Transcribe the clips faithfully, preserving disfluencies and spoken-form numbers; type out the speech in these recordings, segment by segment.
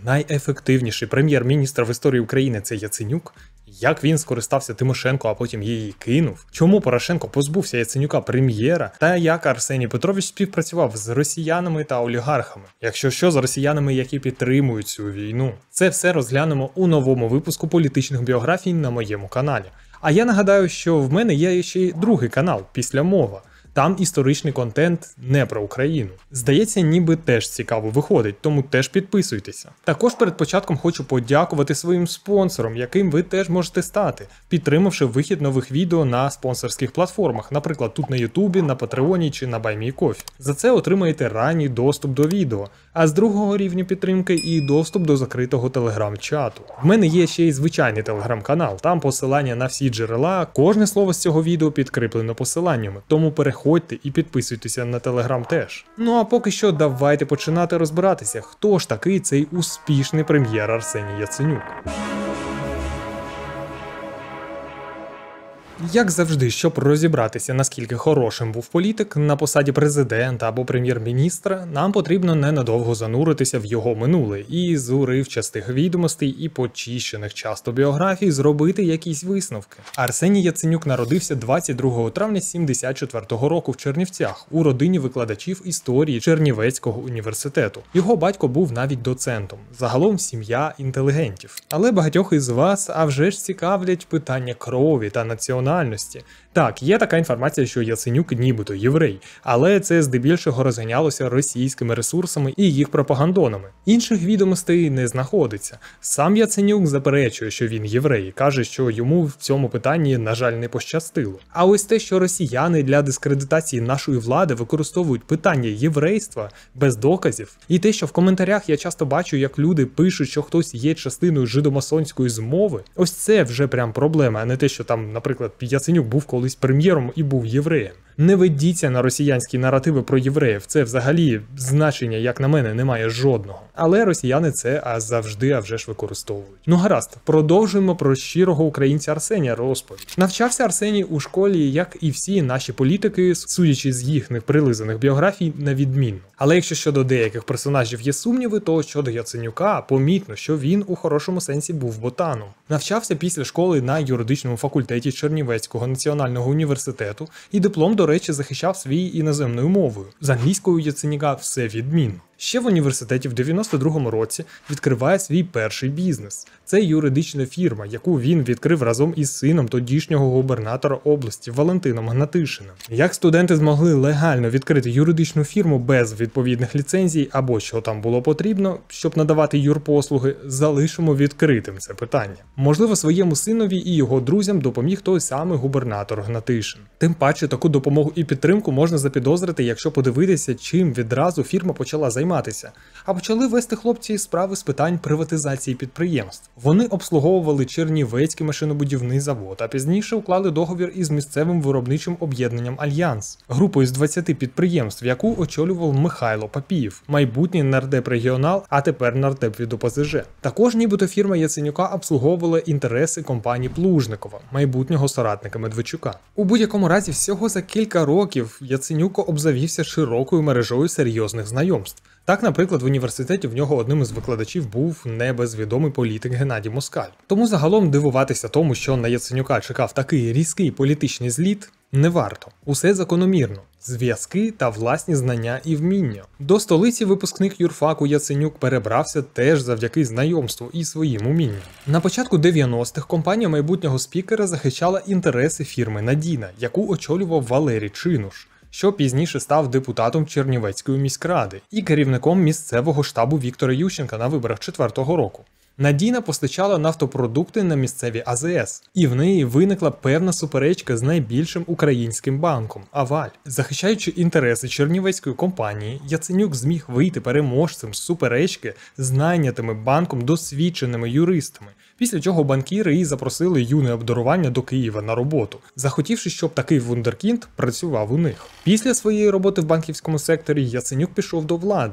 найефективніший прем'єр-міністр в історії України – це Яценюк? Як він скористався Тимошенко, а потім її кинув? Чому Порошенко позбувся Яценюка прем'єра? Та як Арсеній Петрович співпрацював з росіянами та олігархами? Якщо що, з росіянами, які підтримують цю війну? Це все розглянемо у новому випуску політичних біографій на моєму каналі. А я нагадаю, що в мене є ще й другий канал «Після мова». Там історичний контент не про Україну. Здається, ніби теж цікаво виходить, тому теж підписуйтеся. Також перед початком хочу подякувати своїм спонсорам, яким ви теж можете стати, підтримавши вихід нових відео на спонсорських платформах, наприклад, тут на Ютубі, на Патреоні чи на BuyMeCoffee. За це отримаєте ранній доступ до відео, а з другого рівня підтримки і доступ до закритого телеграм-чату. В мене є ще й звичайний телеграм-канал, там посилання на всі джерела, кожне слово з цього відео підкріплено посиланнями, тому переходьте Ходьте і підписуйтеся на телеграм теж. Ну а поки що давайте починати розбиратися, хто ж такий цей успішний прем'єр Арсеній Яценюк. Як завжди, щоб розібратися, наскільки хорошим був політик на посаді президента або прем'єр-міністра, нам потрібно ненадовго зануритися в його минуле і з уривчастих відомостей і почищених часто біографій зробити якісь висновки. Арсеній Яценюк народився двадцять другого травня сімдесят четвертого року в Чернівцях у родині викладачів історії Чернівецького університету. Його батько був навіть доцентом. Загалом сім'я інтелігентів. Але багатьох із вас, а вже ж цікавлять питання крові та національності. Так, є така інформація, що Яценюк нібито єврей, але це здебільшого розганялося російськими ресурсами і їх пропагандонами. Інших відомостей не знаходиться. Сам Яценюк заперечує, що він єврей, каже, що йому в цьому питанні, на жаль, не пощастило. А ось те, що росіяни для дискредитації нашої влади використовують питання єврейства без доказів, і те, що в коментарях я часто бачу, як люди пишуть, що хтось є частиною жидомасонської змови, ось це вже прям проблема, а не те, що там, наприклад, Яценюк був колись прем'єром і був євреєм. Не ведіться на росіянські наративи про євреїв, це взагалі значення, як на мене, немає жодного. Але росіяни це а завжди, а вже ж використовують. Ну гаразд, продовжуємо про щирого українця Арсенія розповідь. Навчався Арсеній у школі, як і всі наші політики, судячи з їхніх прилизаних біографій, на відмінно. Але якщо щодо деяких персонажів є сумніви, то щодо Яценюка помітно, що він у хорошому сенсі був ботаном. Навчався після школи на юридичному факультеті Чернівецького національного університету і диплом, до речі, захищав свій іноземною мовою. З англійською Яценюка все відмінно. Ще в університеті в дев'яносто другому році відкриває свій перший бізнес. Це юридична фірма, яку він відкрив разом із сином тодішнього губернатора області Валентином Гнатишиним. Як студенти змогли легально відкрити юридичну фірму без відповідних ліцензій або що там було потрібно, щоб надавати юрпослуги, залишимо відкритим це питання. Можливо, своєму синові і його друзям допоміг той самий губернатор Гнатишин. Тим паче таку допомогу і підтримку можна запідозрити, якщо подивитися, чим відразу фірма почала займатися. А почали вести хлопці справи з питань приватизації підприємств. Вони обслуговували Чернівецький машинобудівний завод, а пізніше уклали договір із місцевим виробничим об'єднанням «Альянс», групою з двадцяти підприємств, яку очолював Михайло Папієв, майбутній нардеп-регіонал, а тепер нардеп від О Пе Зе Же. Також нібито фірма Яценюка обслуговувала інтереси компанії Плужникова, майбутнього соратника Медведчука. У будь-якому разі, всього за кілька років Яценюк обзавівся широкою мережою серйозних знайомств. Так, наприклад, в університеті в нього одним із викладачів був небезвідомий політик Геннадій Москаль. Тому загалом дивуватися тому, що на Яценюка чекав такий різкий політичний зліт, не варто. Усе закономірно. Зв'язки та власні знання і вміння. До столиці випускник юрфаку Яценюк перебрався теж завдяки знайомству і своїм умінням. На початку дев'яностих компанія майбутнього спікера захищала інтереси фірми «Надійна», яку очолював Валерій Чинуш, що пізніше став депутатом Чернівецької міськради і керівником місцевого штабу Віктора Ющенка на виборах четвертого року. Надійна постачала нафтопродукти на місцеві АЗе Ес, і в неї виникла певна суперечка з найбільшим українським банком – Аваль. Захищаючи інтереси чернівецької компанії, Яценюк зміг вийти переможцем з суперечки з найнятими банком досвідченими юристами, після чого банкіри і запросили юне обдарування до Києва на роботу, захотівши, щоб такий вундеркінд працював у них. Після своєї роботи в банківському секторі Яценюк пішов до влади.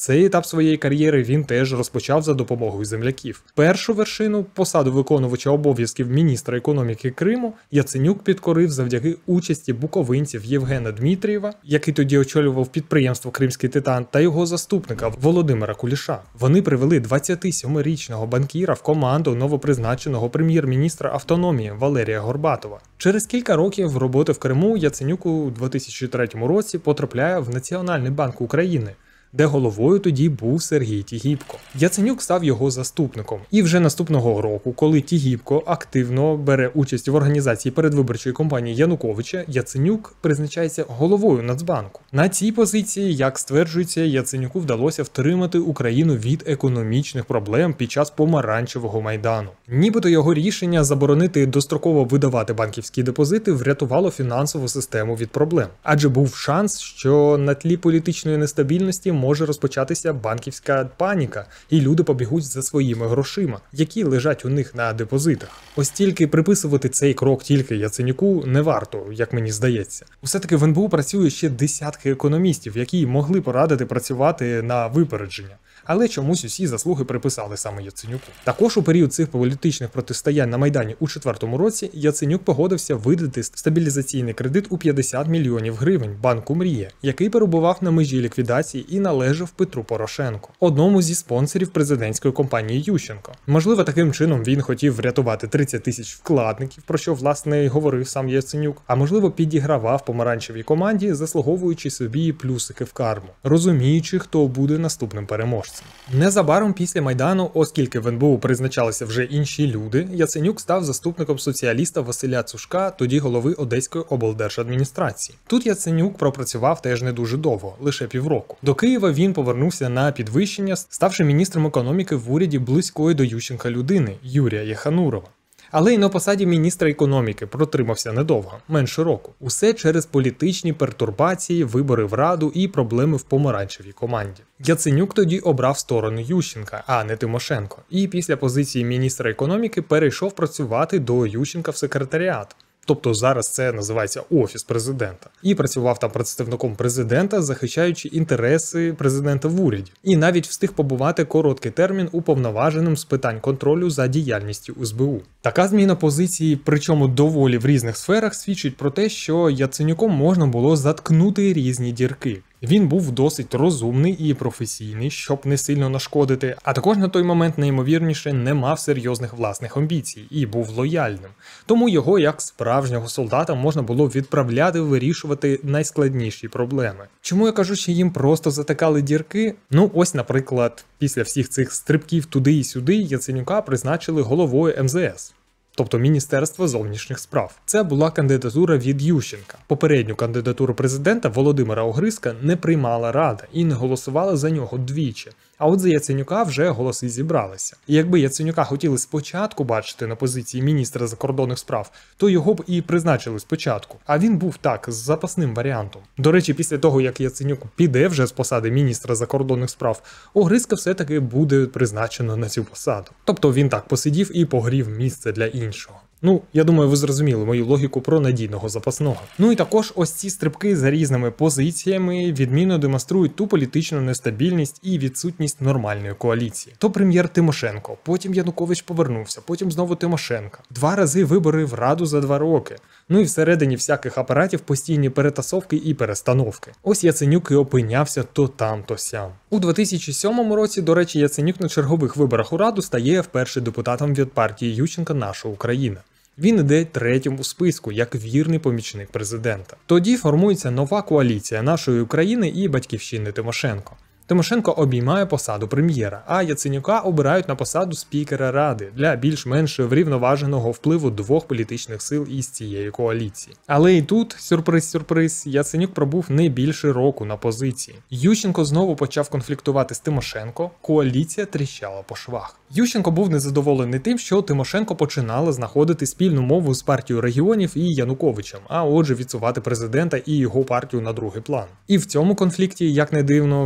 Цей етап своєї кар'єри він теж розпочав за допомогою земляків. Першу вершину, посаду виконувача обов'язків міністра економіки Криму, Яценюк підкорив завдяки участі буковинців Євгена Дмитрієва, який тоді очолював підприємство «Кримський титан», та його заступника Володимира Куліша. Вони привели двадцятисьмирічного банкіра в команду новопризначеного прем'єр-міністра автономії Валерія Горбатова. Через кілька років роботи в Криму Яценюк у дві тисячі третьому році потрапляє в Національний банк України, де головою тоді був Сергій Тігіпко. Яценюк став його заступником. І вже наступного року, коли Тігіпко активно бере участь в організації передвиборчої кампанії Януковича, Яценюк призначається головою Нацбанку. На цій позиції, як стверджується, Яценюку вдалося втримати Україну від економічних проблем під час помаранчевого майдану. Нібито його рішення заборонити достроково видавати банківські депозити врятувало фінансову систему від проблем. Адже був шанс, що на тлі політичної нестабільності може розпочатися банківська паніка, і люди побігуть за своїми грошима, які лежать у них на депозитах. Ось тільки приписувати цей крок тільки Яценюку не варто, як мені здається. Усе-таки в ен бе у працює ще десятки економістів, які могли порадити працювати на випередження. Але чомусь усі заслуги приписали саме Яценюку. Також у період цих політичних протистоянь на Майдані у четвертому році Яценюк погодився видати стабілізаційний кредит у п'ятдесят мільйонів гривень банку «Мрія», який перебував на межі ліквідації і належав Петру Порошенку, одному зі спонсорів президентської кампанії Ющенко. Можливо, таким чином він хотів врятувати тридцять тисяч вкладників, про що, власне, й говорив сам Яценюк, а можливо, підігравав помаранчевій команді, заслуговуючи собі плюсики в карму, розуміючи, хто буде наступним переможцем. Незабаром після Майдану, оскільки в ен бе у призначалися вже інші люди, Яценюк став заступником соціаліста Василя Цушка, тоді голови Одеської облдержадміністрації. Тут Яценюк пропрацював теж не дуже довго, лише півроку. До Києва він повернувся на підвищення, ставши міністром економіки в уряді близької до Ющенка людини Юрія Єханурова. Але й на посаді міністра економіки протримався недовго, менше року. Усе через політичні пертурбації, вибори в Раду і проблеми в помаранчевій команді. Яценюк тоді обрав сторону Ющенка, а не Тимошенко. І після позиції міністра економіки перейшов працювати до Ющенка в секретаріат. Тобто зараз це називається Офіс президента. І працював там представником президента, захищаючи інтереси президента в уряді. І навіть встиг побувати короткий термін уповноваженим з питань контролю за діяльністю ес бе у. Така зміна позиції, причому доволі в різних сферах, свідчить про те, що Яценюком можна було заткнути різні дірки. Він був досить розумний і професійний, щоб не сильно нашкодити, а також на той момент, найімовірніше, не мав серйозних власних амбіцій і був лояльним. Тому його, як справжнього солдата, можна було відправляти вирішувати найскладніші проблеми. Чому я кажу, що їм просто затикали дірки? Ну ось, наприклад, після всіх цих стрибків туди і сюди Яценюка призначили головою ем зе ес. Тобто Міністерство зовнішніх справ. Це була кандидатура від Ющенка. Попередню кандидатуру президента Володимира Огризка не приймала Рада і не голосувала за нього двічі. А от за Яценюка вже голоси зібралися. І якби Яценюка хотіли спочатку бачити на позиції міністра закордонних справ, то його б і призначили спочатку. А він був так, з запасним варіантом. До речі, після того, як Яценюк піде вже з посади міністра закордонних справ, Огризка все-таки буде призначено на цю посаду. Тобто він так посидів і погрів місце для іншого. Ну, я думаю, ви зрозуміли мою логіку про надійного запасного. Ну і також ось ці стрибки за різними позиціями відмінно демонструють ту політичну нестабільність і відсутність нормальної коаліції. То прем'єр Тимошенко, потім Янукович повернувся, потім знову Тимошенко. Два рази вибори в Раду за два роки. Ну і всередині всяких апаратів постійні перетасовки і перестановки. Ось Яценюк і опинявся то там, то сям. У дві тисячі сьомому році, до речі, Яценюк на чергових виборах у Раду стає вперше депутатом від партії Ющенка «Наша Україна». Він іде третім у списку, як вірний помічник президента. Тоді формується нова коаліція «Нашої України» і «Батьківщини» Тимошенко. Тимошенко обіймає посаду прем'єра, а Яценюка обирають на посаду спікера Ради для більш-менш врівноваженого впливу двох політичних сил із цієї коаліції. Але і тут, сюрприз-сюрприз, Яценюк пробув не більше року на позиції. Ющенко знову почав конфліктувати з Тимошенко, коаліція тріщала по швах. Ющенко був незадоволений тим, що Тимошенко починала знаходити спільну мову з партією регіонів і Януковичем, а отже відсувати президента і його партію на другий план. І в цьому конфлікті, як не дивно, взяв участь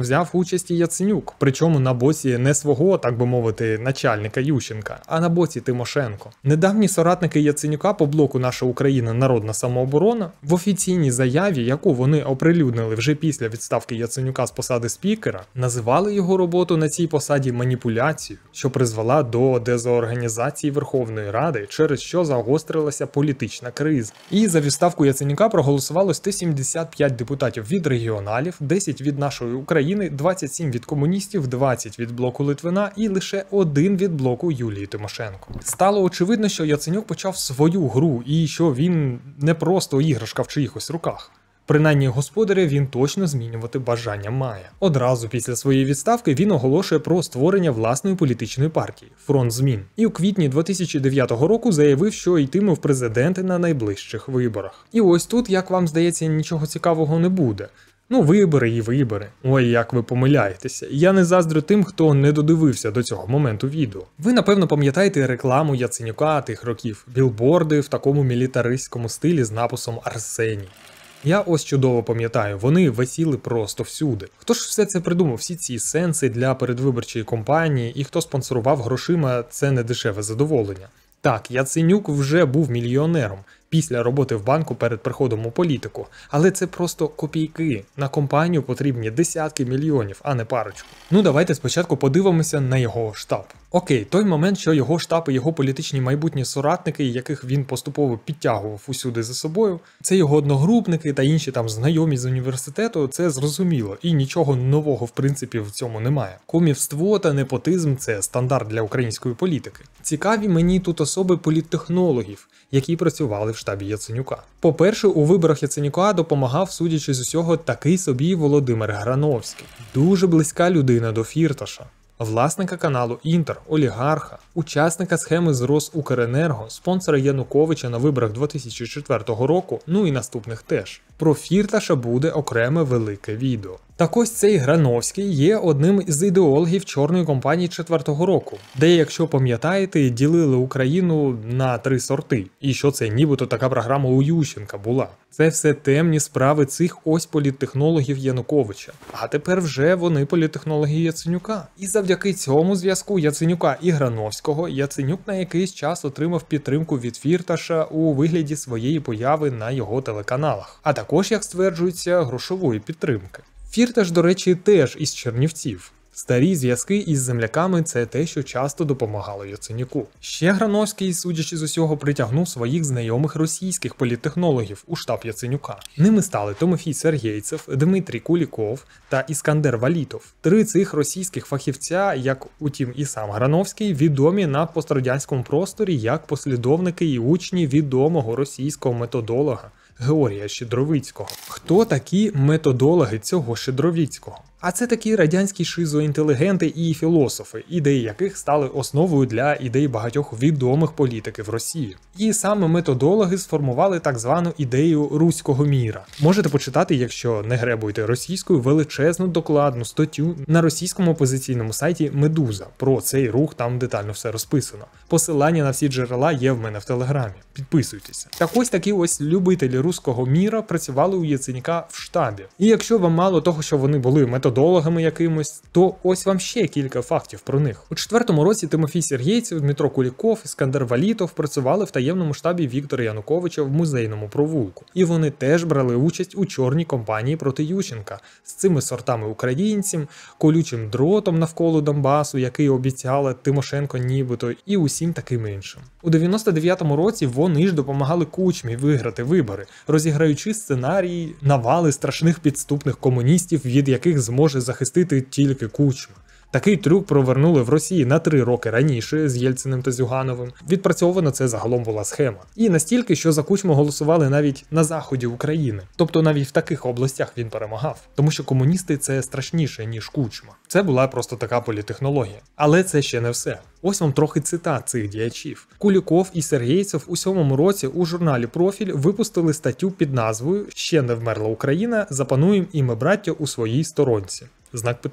участі Яценюк, причому на боці не свого, так би мовити, начальника Ющенка, а на боці Тимошенко. Недавні соратники Яценюка по блоку «Наша Україна. Народна самооборона» в офіційній заяві, яку вони оприлюднили вже після відставки Яценюка з посади спікера, називали його роботу на цій посаді маніпуляцією, що призвела до дезорганізації Верховної Ради, через що загострилася політична криза. І за відставку Яценюка проголосувало сто сімдесят п'ять депутатів від регіоналів, десять від «Нашої України», двадцять сім від комуністів, двадцять від блоку Литвина і лише один від блоку Юлії Тимошенко. Стало очевидно, що Яценюк почав свою гру і що він не просто іграшка в чиїхось руках. Принаймні господаря він точно змінювати бажання має. Одразу після своєї відставки він оголошує про створення власної політичної партії – «Фронт змін». І у квітні дві тисячі дев'ятого року заявив, що йтиме в президенти на найближчих виборах. І ось тут, як вам здається, нічого цікавого не буде. Ну, вибори і вибори. Ой, як ви помиляєтеся. Я не заздрю тим, хто не додивився до цього моменту відео. Ви, напевно, пам'ятаєте рекламу Яценюка тих років. Білборди в такому мілітаристському стилі з написом «Арсеній». Я ось чудово пам'ятаю, вони висіли просто всюди. Хто ж все це придумав, всі ці сенси для передвиборчої кампанії, і хто спонсорував грошима це недешеве задоволення? Так, Яценюк вже був мільйонером після роботи в банку перед приходом у політику, але це просто копійки. На компанію потрібні десятки мільйонів, а не парочку. Ну давайте спочатку подивимося на його штаб. Окей, той момент, що його штаб і його політичні майбутні соратники, яких він поступово підтягував усюди за собою, це його одногрупники та інші там знайомі з університету, це зрозуміло, і нічого нового в принципі в цьому немає. Кумівство та непотизм – це стандарт для української політики. Цікаві мені тут особи політтехнологів, які працювали в штабі Яценюка. По-перше, у виборах Яценюка допомагав, судячи з усього, такий собі Володимир Грановський. Дуже близька людина до Фірташа. Власника каналу Інтер, олігарха, учасника схеми з Росукренерго, спонсора Януковича на виборах дві тисячі четвертого року, ну і наступних теж. Про Фірташа буде окреме велике відео. Так ось цей Грановський є одним із ідеологів чорної кампанії четвертого року, де, якщо пам'ятаєте, ділили Україну на три сорти, і що це нібито така програма у Ющенка була. Це все темні справи цих ось політтехнологів Януковича. А тепер вже вони політтехнологи Яценюка. І завдяки цьому зв'язку Яценюка і Грановського Яценюк на якийсь час отримав підтримку від Фірташа у вигляді своєї появи на його телеканалах. А також, як стверджується, грошової підтримки. Фірташ, до речі, теж із Чернівців. Старі зв'язки із земляками – це те, що часто допомагало Яценюку. Ще Грановський, судячи з усього, притягнув своїх знайомих російських політтехнологів у штаб Яценюка. Ними стали Тимофій Сергійцев, Дмитрій Куліков та Іскандер Валітов. Три цих російських фахівця, як утім і сам Грановський, відомі на пострадянському просторі як послідовники і учні відомого російського методолога Георгія Щедровицького. Хто такі методологи цього Щедровицького? А це такі радянські шизоінтелігенти і філософи, ідеї яких стали основою для ідей багатьох відомих політиків Росії. І саме методологи сформували так звану ідею руського міра. Можете почитати, якщо не гребуєте російською, величезну докладну статтю на російському опозиційному сайті Медуза. Про цей рух там детально все розписано. Посилання на всі джерела є в мене в Телеграмі. Підписуйтеся. Так ось такі ось любителі руського міра працювали у Яценюка в штабі. І якщо вам мало того, що вони були методологами якимось, то ось вам ще кілька фактів про них. У четвертому році Тимофій Сергійцев, Дмитро Куліков, Іскандер Валітов працювали в таємному штабі Віктора Януковича в Музейному провулку. І вони теж брали участь у чорній кампанії проти Ющенка з цими сортами українців, колючим дротом навколо Донбасу, який обіцяла Тимошенко нібито, і усім таким іншим. У дев'яносто дев'ятому році вони ж допомагали Кучмі виграти вибори, розіграючи сценарії навали страшних підступних комуністів, від яких зможе захистити тільки Кучма. Такий трюк провернули в Росії на три роки раніше з Єльциним та Зюгановим. Відпрацьована це загалом була схема. І настільки, що за Кучму голосували навіть на заході України. Тобто навіть в таких областях він перемагав. Тому що комуністи – це страшніше, ніж Кучма. Це була просто така політтехнологія. Але це ще не все. Ось вам трохи цитат цих діячів. Куліков і Сергійцев у сьомому році у журналі «Профіль» випустили статтю під назвою «Ще не вмерла Україна, запануєм і ми, браття, у своїй сторонці». Знак питання.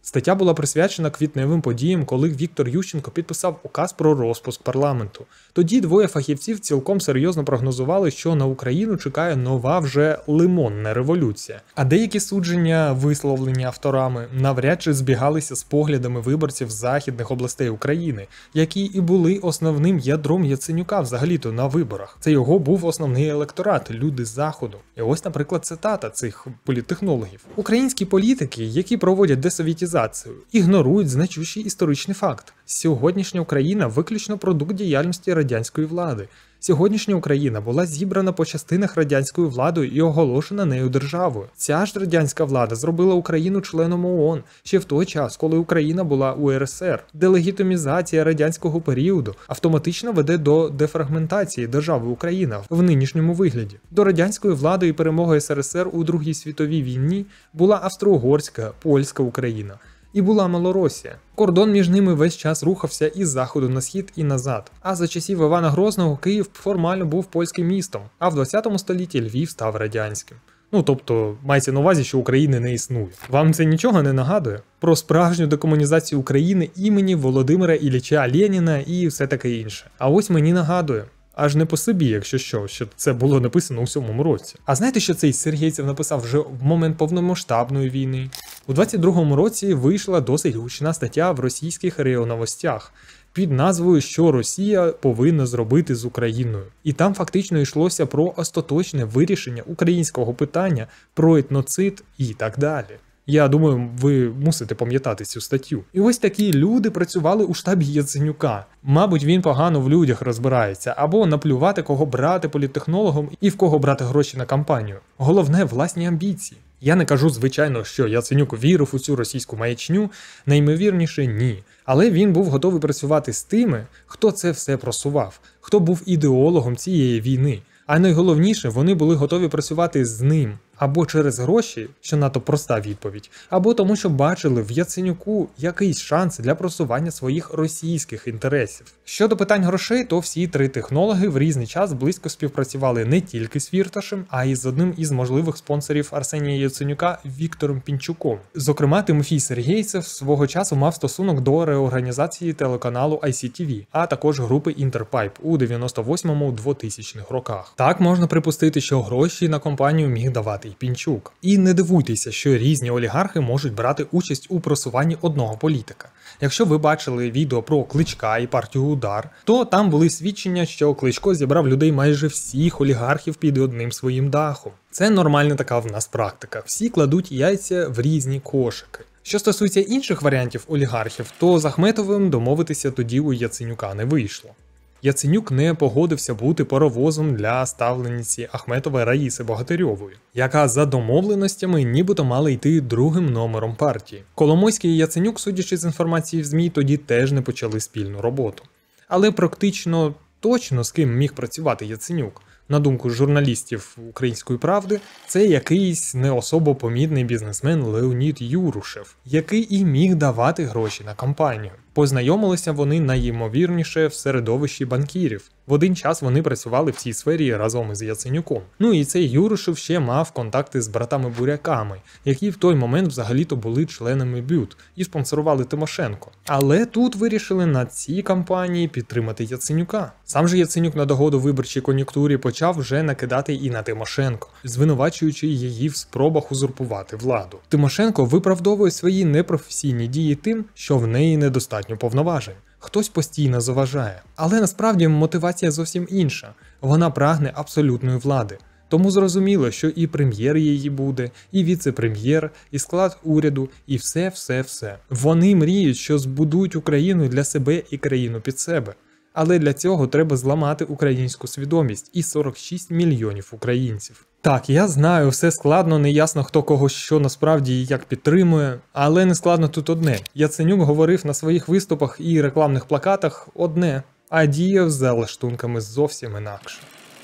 Стаття була присвячена квітневим подіям, коли Віктор Ющенко підписав указ про розпуск парламенту. Тоді двоє фахівців цілком серйозно прогнозували, що на Україну чекає нова вже лимонна революція. А деякі судження, висловлені авторами, навряд чи збігалися з поглядами виборців з західних областей України, які і були основним ядром Яценюка взагалі-то на виборах. Це його був основний електорат – люди з Заходу. І ось, наприклад, цитата цих політтехнологів. Українські політики, які проводять десовітізацію, ігнорують значущий історичний факт. Сьогоднішня Україна – виключно продукт діяльності радянської влади. Сьогоднішня Україна була зібрана по частинах радянською владою і оголошена нею державою. Ця ж радянська влада зробила Україну членом ООН ще в той час, коли Україна була у ер ес ер. Делегітимізація радянського періоду автоматично веде до дефрагментації держави Україна в нинішньому вигляді. До радянської влади і перемоги ес ер ес ер у Другій світовій війні була Австро-Угорська, Польська Україна. І була Малоросія. Кордон між ними весь час рухався із заходу на схід і назад. А за часів Івана Грозного Київ формально був польським містом, а в двадцятому столітті Львів став радянським. Ну тобто, мається на увазі, що України не існує. Вам це нічого не нагадує? Про справжню декомунізацію України імені Володимира Ілліча Леніна і все таке інше. А ось мені нагадує. Аж не по собі, якщо що, що це було написано у сьомому році. А знаєте, що цей Сергійцев написав вже в момент повномасштабної війни? У двадцять другому році вийшла досить гучна стаття в російських РІА Новостях під назвою «Що Росія повинна зробити з Україною». І там фактично йшлося про остаточне вирішення українського питання, про етноцид і так далі. Я думаю, ви мусите пам'ятати цю статтю. І ось такі люди працювали у штабі Яценюка. Мабуть, він погано в людях розбирається, або наплювати, кого брати політтехнологом і в кого брати гроші на кампанію. Головне – власні амбіції. Я не кажу, звичайно, що Яценюк вірив у цю російську маячню, найімовірніше – ні. Але він був готовий працювати з тими, хто це все просував, хто був ідеологом цієї війни. А найголовніше, вони були готові працювати з ним. Або через гроші, що надто проста відповідь, або тому, що бачили в Яценюку якийсь шанс для просування своїх російських інтересів. Щодо питань грошей, то всі три технологи в різний час близько співпрацювали не тільки з Фірташем, а й з одним із можливих спонсорів Арсенія Яценюка Віктором Пінчуком. Зокрема, Тимофій Сергійцев свого часу мав стосунок до реорганізації телеканалу ай сі ті ві, а також групи Інтерпайп у дев'яносто восьмому - двотисячних роках. Так можна припустити, що гроші на компанію міг давати Пінчук. І не дивуйтеся, що різні олігархи можуть брати участь у просуванні одного політика. Якщо ви бачили відео про Кличка і партію Удар, то там були свідчення, що Кличко зібрав людей майже всіх олігархів під одним своїм дахом. Це нормальна така в нас практика. Всі кладуть яйця в різні кошики. Що стосується інших варіантів олігархів, то з Ахметовим домовитися тоді у Яценюка не вийшло. Яценюк не погодився бути паровозом для ставлениці Ахметова Раїси Богатирьової, яка за домовленостями нібито мала йти другим номером партії. Коломойський і Яценюк, судячи з інформації в ЗМІ, тоді теж не почали спільну роботу. Але практично точно з ким міг працювати Яценюк, на думку журналістів «Української правди», це якийсь не особо помітний бізнесмен Леонід Юрушев, який і міг давати гроші на кампанію. Познайомилися вони найімовірніше в середовищі банкірів. В один час вони працювали в цій сфері разом із Яценюком. Ну і цей Юрушев ще мав контакти з братами-буряками, які в той момент взагалі-то були членами БЮТ і спонсорували Тимошенко. Але тут вирішили на цій кампанії підтримати Яценюка. Сам же Яценюк на догоду виборчій кон'юнктурі почав вже накидати і на Тимошенко, звинувачуючи її в спробах узурпувати владу. Тимошенко виправдовує свої непрофесійні дії тим, що в неї недостатньо повноважень. Хтось постійно заважає. Але насправді мотивація зовсім інша. Вона прагне абсолютної влади. Тому зрозуміло, що і прем'єр її буде, і віце-прем'єр, і склад уряду, і все-все-все. Вони мріють, що збудують Україну для себе і країну під себе. Але для цього треба зламати українську свідомість і сорок шість мільйонів українців. Так, я знаю, все складно, неясно хто кого що насправді і як підтримує, але не складно тут одне. Яценюк говорив на своїх виступах і рекламних плакатах одне, а діяв за лаштунками зовсім інакше.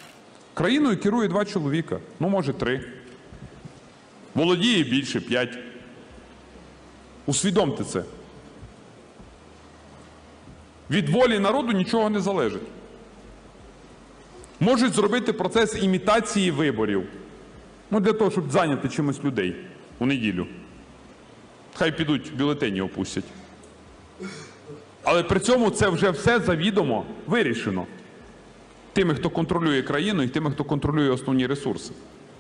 Країною керує два чоловіка, ну може три. Володіє більше п'ять. Усвідомте це. Від волі народу нічого не залежить. Можуть зробити процес імітації виборів. Ну, для того, щоб зайняти чимось людей у неділю. Хай підуть бюлетені опустять. Але при цьому це вже все завідомо вирішено. Тими, хто контролює країну, і тими, хто контролює основні ресурси.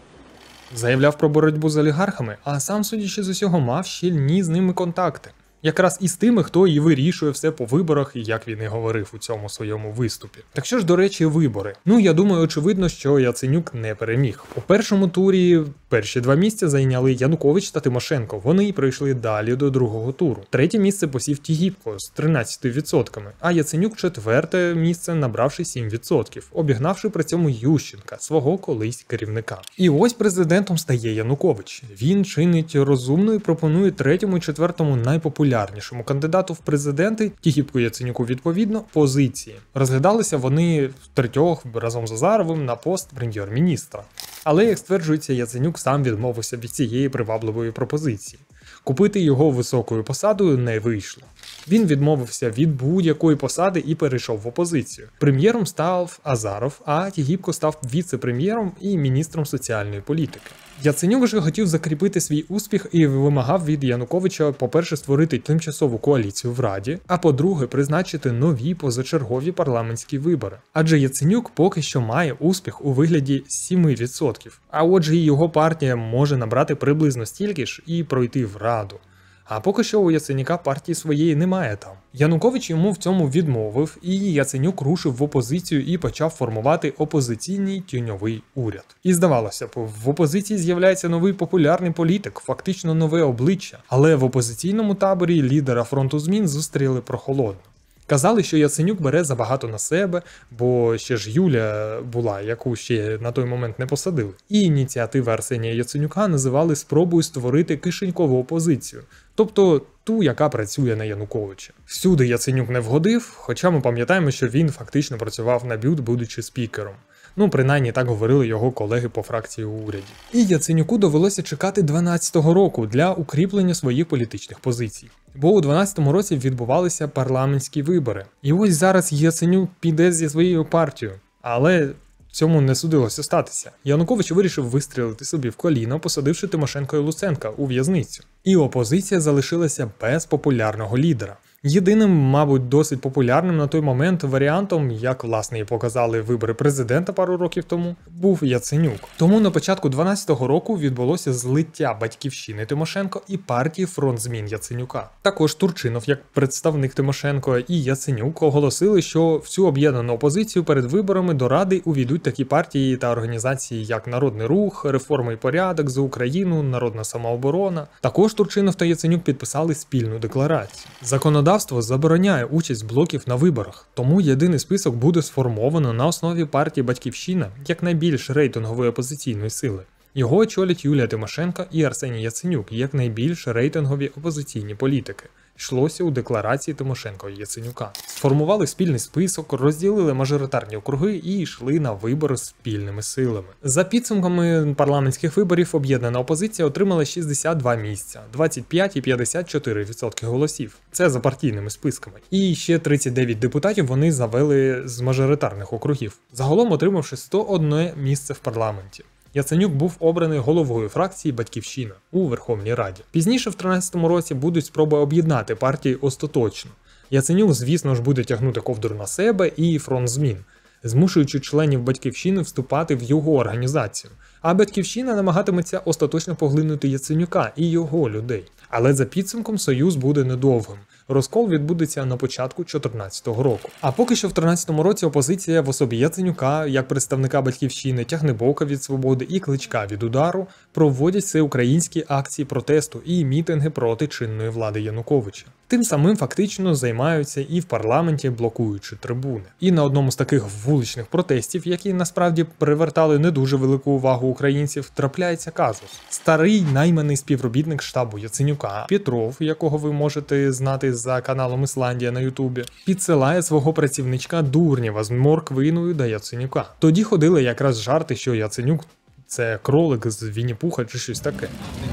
Заявляв про боротьбу з олігархами, а сам, судячи з усього, мав щільні з ними контакти. Якраз із тими, хто і вирішує все по виборах, і як він і говорив у цьому своєму виступі. Так що ж, до речі, вибори. Ну, я думаю, очевидно, що Яценюк не переміг. У першому турі перші два місця зайняли Янукович та Тимошенко. Вони пройшли далі до другого туру. Третє місце посів Тігіпко з тринадцятью відсотками, а Яценюк четверте місце, набравши сім відсотків, обігнавши при цьому Ющенка, свого колись керівника. І ось президентом стає Янукович. Він чинить розумно і пропонує третьому і четвертому найпопулярнішому Популярнішому кандидату в президенти, Тігіпку, Яценюку відповідно, позиції. Розглядалися вони в третьох разом з Азаровим на пост прем'єр-міністра. Але, як стверджується, Яценюк сам відмовився від цієї привабливої пропозиції. Купити його високою посадою не вийшло. Він відмовився від будь-якої посади і перейшов в опозицію. Прем'єром став Азаров, а Тігіпко став віце-прем'єром і міністром соціальної політики. Яценюк же хотів закріпити свій успіх і вимагав від Януковича, по-перше, створити тимчасову коаліцію в Раді, а по-друге, призначити нові позачергові парламентські вибори. Адже Яценюк поки що має успіх у вигляді семи відсотків, а отже і його партія може набрати приблизно стільки ж і пройти в Раду. А поки що у Яценюка партії своєї немає там. Янукович йому в цьому відмовив, і Яценюк рушив в опозицію і почав формувати опозиційний тіньовий уряд. І здавалося б, в опозиції з'являється новий популярний політик, фактично нове обличчя. Але в опозиційному таборі лідера фронту змін зустріли прохолодно. Казали, що Яценюк бере забагато на себе, бо ще ж Юля була, яку ще на той момент не посадили. І ініціативи Арсенія Яценюка називали спробою створити кишенькову опозицію, тобто ту, яка працює на Януковича. Всюди Яценюк не вгодив, хоча ми пам'ятаємо, що він фактично працював на БЮТ, будучи спікером. Ну, принаймні так говорили його колеги по фракції у уряді. І Яценюку довелося чекати дванадцятого року для укріплення своїх політичних позицій. Бо у дванадцятому році відбувалися парламентські вибори. І ось зараз Яценюк піде зі своєю партією. Але цьому не судилося статися. Янукович вирішив вистрілити собі в коліно, посадивши Тимошенко і Луценка у в'язницю. І опозиція залишилася без популярного лідера. Єдиним, мабуть, досить популярним на той момент варіантом, як власне і показали вибори президента пару років тому, був Яценюк. Тому на початку дванадцятого року відбулося злиття Батьківщини Тимошенко і партії Фронт змін Яценюка. Також Турчинов, як представник Тимошенко, і Яценюк оголосили, що в цю об'єднану опозицію перед виборами до Ради увійдуть такі партії та організації, як Народний Рух, Реформа і порядок, За Україну, Народна самооборона. Також Турчинов та Яценюк підписали спільну декларацію. Законодавство Законодавство забороняє участь блоків на виборах, тому єдиний список буде сформовано на основі партії «Батьківщина» як найбільш рейтингової опозиційної сили. Його очолять Юлія Тимошенко і Арсеній Яценюк як найбільш рейтингові опозиційні політики. Йшлося у декларації Тимошенко і Яценюка. Сформували спільний список, розділили мажоритарні округи і йшли на вибори спільними силами. За підсумками парламентських виборів об'єднана опозиція отримала шістдесят два місця, двадцять п'ять і п'ятдесят чотири відсотки голосів. Це за партійними списками. І ще тридцять дев'ять депутатів вони завели з мажоритарних округів, загалом отримавши сто одне місце в парламенті. Яценюк був обраний головою фракції «Батьківщина» у Верховній Раді. Пізніше в тринадцятому році будуть спроби об'єднати партії остаточно. Яценюк, звісно ж, буде тягнути ковдру на себе і Фронт змін, змушуючи членів «Батьківщини» вступати в його організацію. А «Батьківщина» намагатиметься остаточно поглинути Яценюка і його людей. Але за підсумком союз буде недовгим. Розкол відбудеться на початку дві тисячі чотирнадцятого року. А поки що в дві тисячі тринадцятому році опозиція в особі Яценюка, як представника Батьківщини, Тягнебока від Свободи і Кличка від Удару проводять всеукраїнські акції протесту і мітинги проти чинної влади Януковича. Тим самим фактично займаються і в парламенті, блокуючи трибуни. І на одному з таких вуличних протестів, які насправді привертали не дуже велику увагу українців, трапляється казус. Старий найманий співробітник штабу Яценюка Петров, якого ви можете знати за каналом Ісландія на Ютубі, підсилає свого працівничка Дурнєва з морквиною до Яценюка. Тоді ходили якраз жарти, що Яценюк – це кролик з Вінні-Пуха чи щось таке.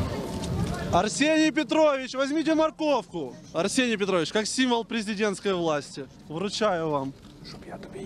Арсений Петрович, возьмите морковку. Арсений Петрович, как символ президентской власти. Вручаю вам. Щоб я тобі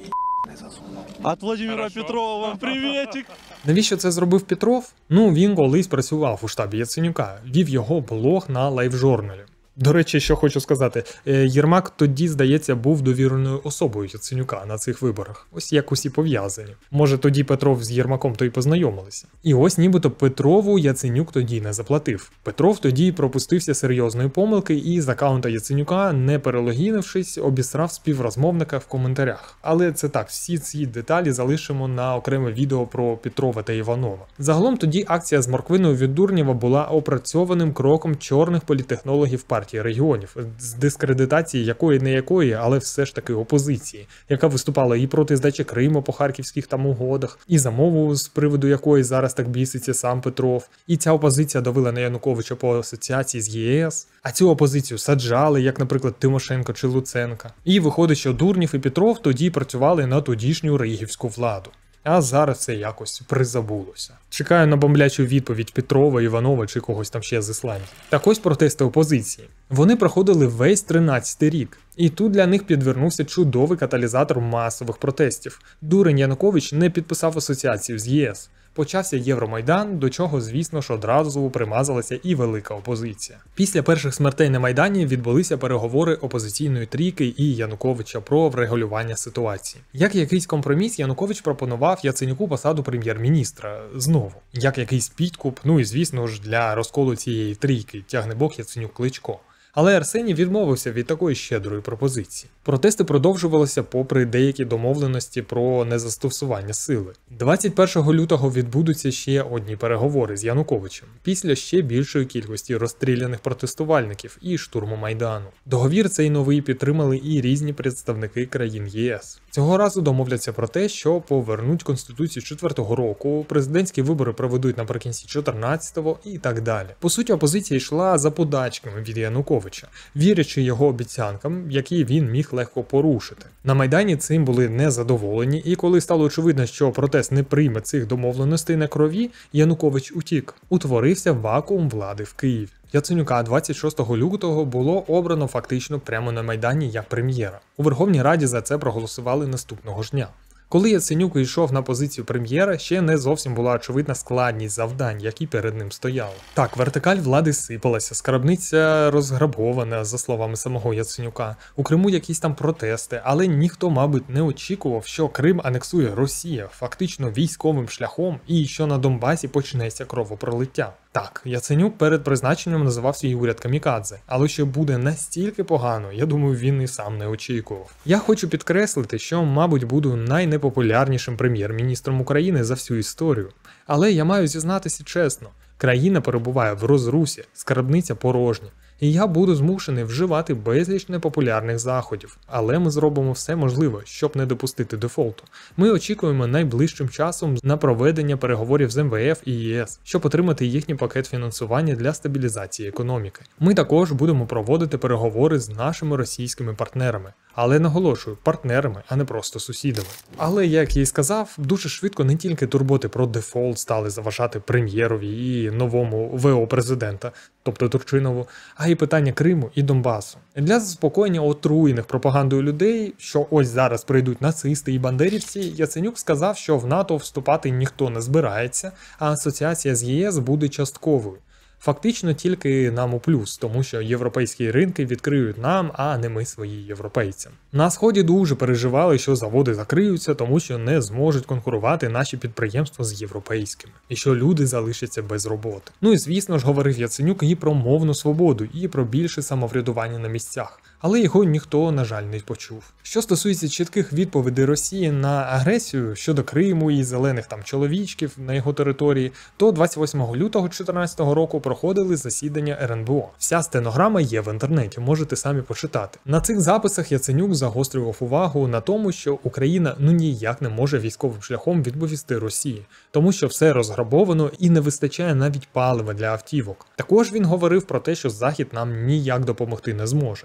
От Владимира Петрова вам приветик. Навіщо це зробив Петров? Ну, він колись працював у штабі Яценюка, вів його блог на LiveJournal. До речі, що хочу сказати, Єрмак тоді, здається, був довіреною особою Яценюка на цих виборах. Ось як усі пов'язані. Може, тоді Петров з Єрмаком то й познайомилися. І ось нібито Петрову Яценюк тоді не заплатив. Петров тоді пропустився серйозної помилки і з аккаунта Яценюка, не перелогінившись, обісрав співрозмовника в коментарях. Але це так, всі ці деталі залишимо на окреме відео про Петрова та Іванова. Загалом тоді акція з морквиною від Дурнєва була опрацьованим кроком чорних політтехнологів партії регіонів, з дискредитації якої не якої, але все ж таки опозиції, яка виступала і проти здачі Криму по харківських там угодах, і за мову, з приводу якої зараз так біситься сам Петров. І ця опозиція давила на Януковича по асоціації з ЄС, а цю опозицію саджали, як, наприклад, Тимошенко чи Луценка. І виходить, що Дурнєв і Петров тоді працювали на тодішню регівську владу. А зараз це якось призабулося. Чекаю на бомблячу відповідь Петрова, Іванова чи когось там ще з Ісландії. Так ось протести опозиції. Вони проходили весь тринадцятий рік. І тут для них підвернувся чудовий каталізатор масових протестів. Дурень Янукович не підписав асоціацію з ЄС. Почався Євромайдан, до чого, звісно ж, одразу примазалася і велика опозиція. Після перших смертей на Майдані відбулися переговори опозиційної трійки і Януковича про врегулювання ситуації. Як якийсь компроміс, Янукович пропонував Яценюку посаду прем'єр-міністра знову. Як якийсь підкуп, ну і звісно ж для розколу цієї трійки тягнебок Яценюк-Кличко. Але Арсеній відмовився від такої щедрої пропозиції. Протести продовжувалися попри деякі домовленості про незастосування сили. двадцять першого лютого відбудуться ще одні переговори з Януковичем, після ще більшої кількості розстріляних протестувальників і штурму Майдану. Договір цей новий підтримали і різні представники країн ЄС. Цього разу домовляться про те, що повернуть Конституцію четвертого року, президентські вибори проведуть наприкінці чотирнадцятого і так далі. По суті, опозиція йшла за подачками від Януковича, вірячи його обіцянкам, які він міг легко порушити. На Майдані цим були незадоволені, і коли стало очевидно, що протест не прийме цих домовленостей на крові, Янукович утік. Утворився вакуум влади в Києві. Яценюка двадцять шостого лютого було обрано фактично прямо на Майдані як прем'єра. У Верховній Раді за це проголосували наступного ж дня. Коли Яценюк йшов на позицію прем'єра, ще не зовсім була очевидна складність завдань, які перед ним стояли. Так, вертикаль влади сипалася, скарбниця розграбована, за словами самого Яценюка. У Криму якісь там протести, але ніхто, мабуть, не очікував, що Крим анексує Росія, фактично військовим шляхом, і що на Донбасі почнеться кровопролиття. Так, Яценюк перед призначенням називав свій уряд камікадзе, але що буде настільки погано, я думаю, він і сам не очікував. Я хочу підкреслити, що, мабуть, буду найнепопулярнішим прем'єр-міністром України за всю історію. Але я маю зізнатися чесно, країна перебуває в розрусі, скарбниця порожня. І я буду змушений вживати безліч непопулярних заходів. Але ми зробимо все можливе, щоб не допустити дефолту. Ми очікуємо найближчим часом на проведення переговорів з ем ве еф і ЄС, щоб отримати їхній пакет фінансування для стабілізації економіки. Ми також будемо проводити переговори з нашими російськими партнерами. Але наголошую, партнерами, а не просто сусідами. Але, як я і сказав, дуже швидко не тільки турботи про дефолт стали заважати прем'єрові і новому ве о президента, тобто Турчинову, а й питання Криму і Донбасу. Для заспокоєння отруєних пропагандою людей, що ось зараз прийдуть нацисти і бандерівці, Яценюк сказав, що в НАТО вступати ніхто не збирається, а асоціація з ЄС буде частковою. Фактично тільки нам у плюс, тому що європейські ринки відкриють нам, а не ми свої європейцям. На Сході дуже переживали, що заводи закриються, тому що не зможуть конкурувати наші підприємства з європейськими, і що люди залишаться без роботи. Ну і звісно ж говорив Яценюк і про мовну свободу, і про більше самоврядування на місцях. Але його ніхто, на жаль, не почув. Що стосується чітких відповідей Росії на агресію щодо Криму і зелених там чоловічків на його території, то двадцять восьмого лютого дві тисячі чотирнадцятого року проходили засідання ер ен бе о. Вся стенограма є в інтернеті, можете самі почитати. На цих записах Яценюк загострював увагу на тому, що Україна ну ніяк не може військовим шляхом відповісти Росії, тому що все розграбовано і не вистачає навіть палива для автівок. Також він говорив про те, що Захід нам ніяк допомогти не зможе. Зрештою,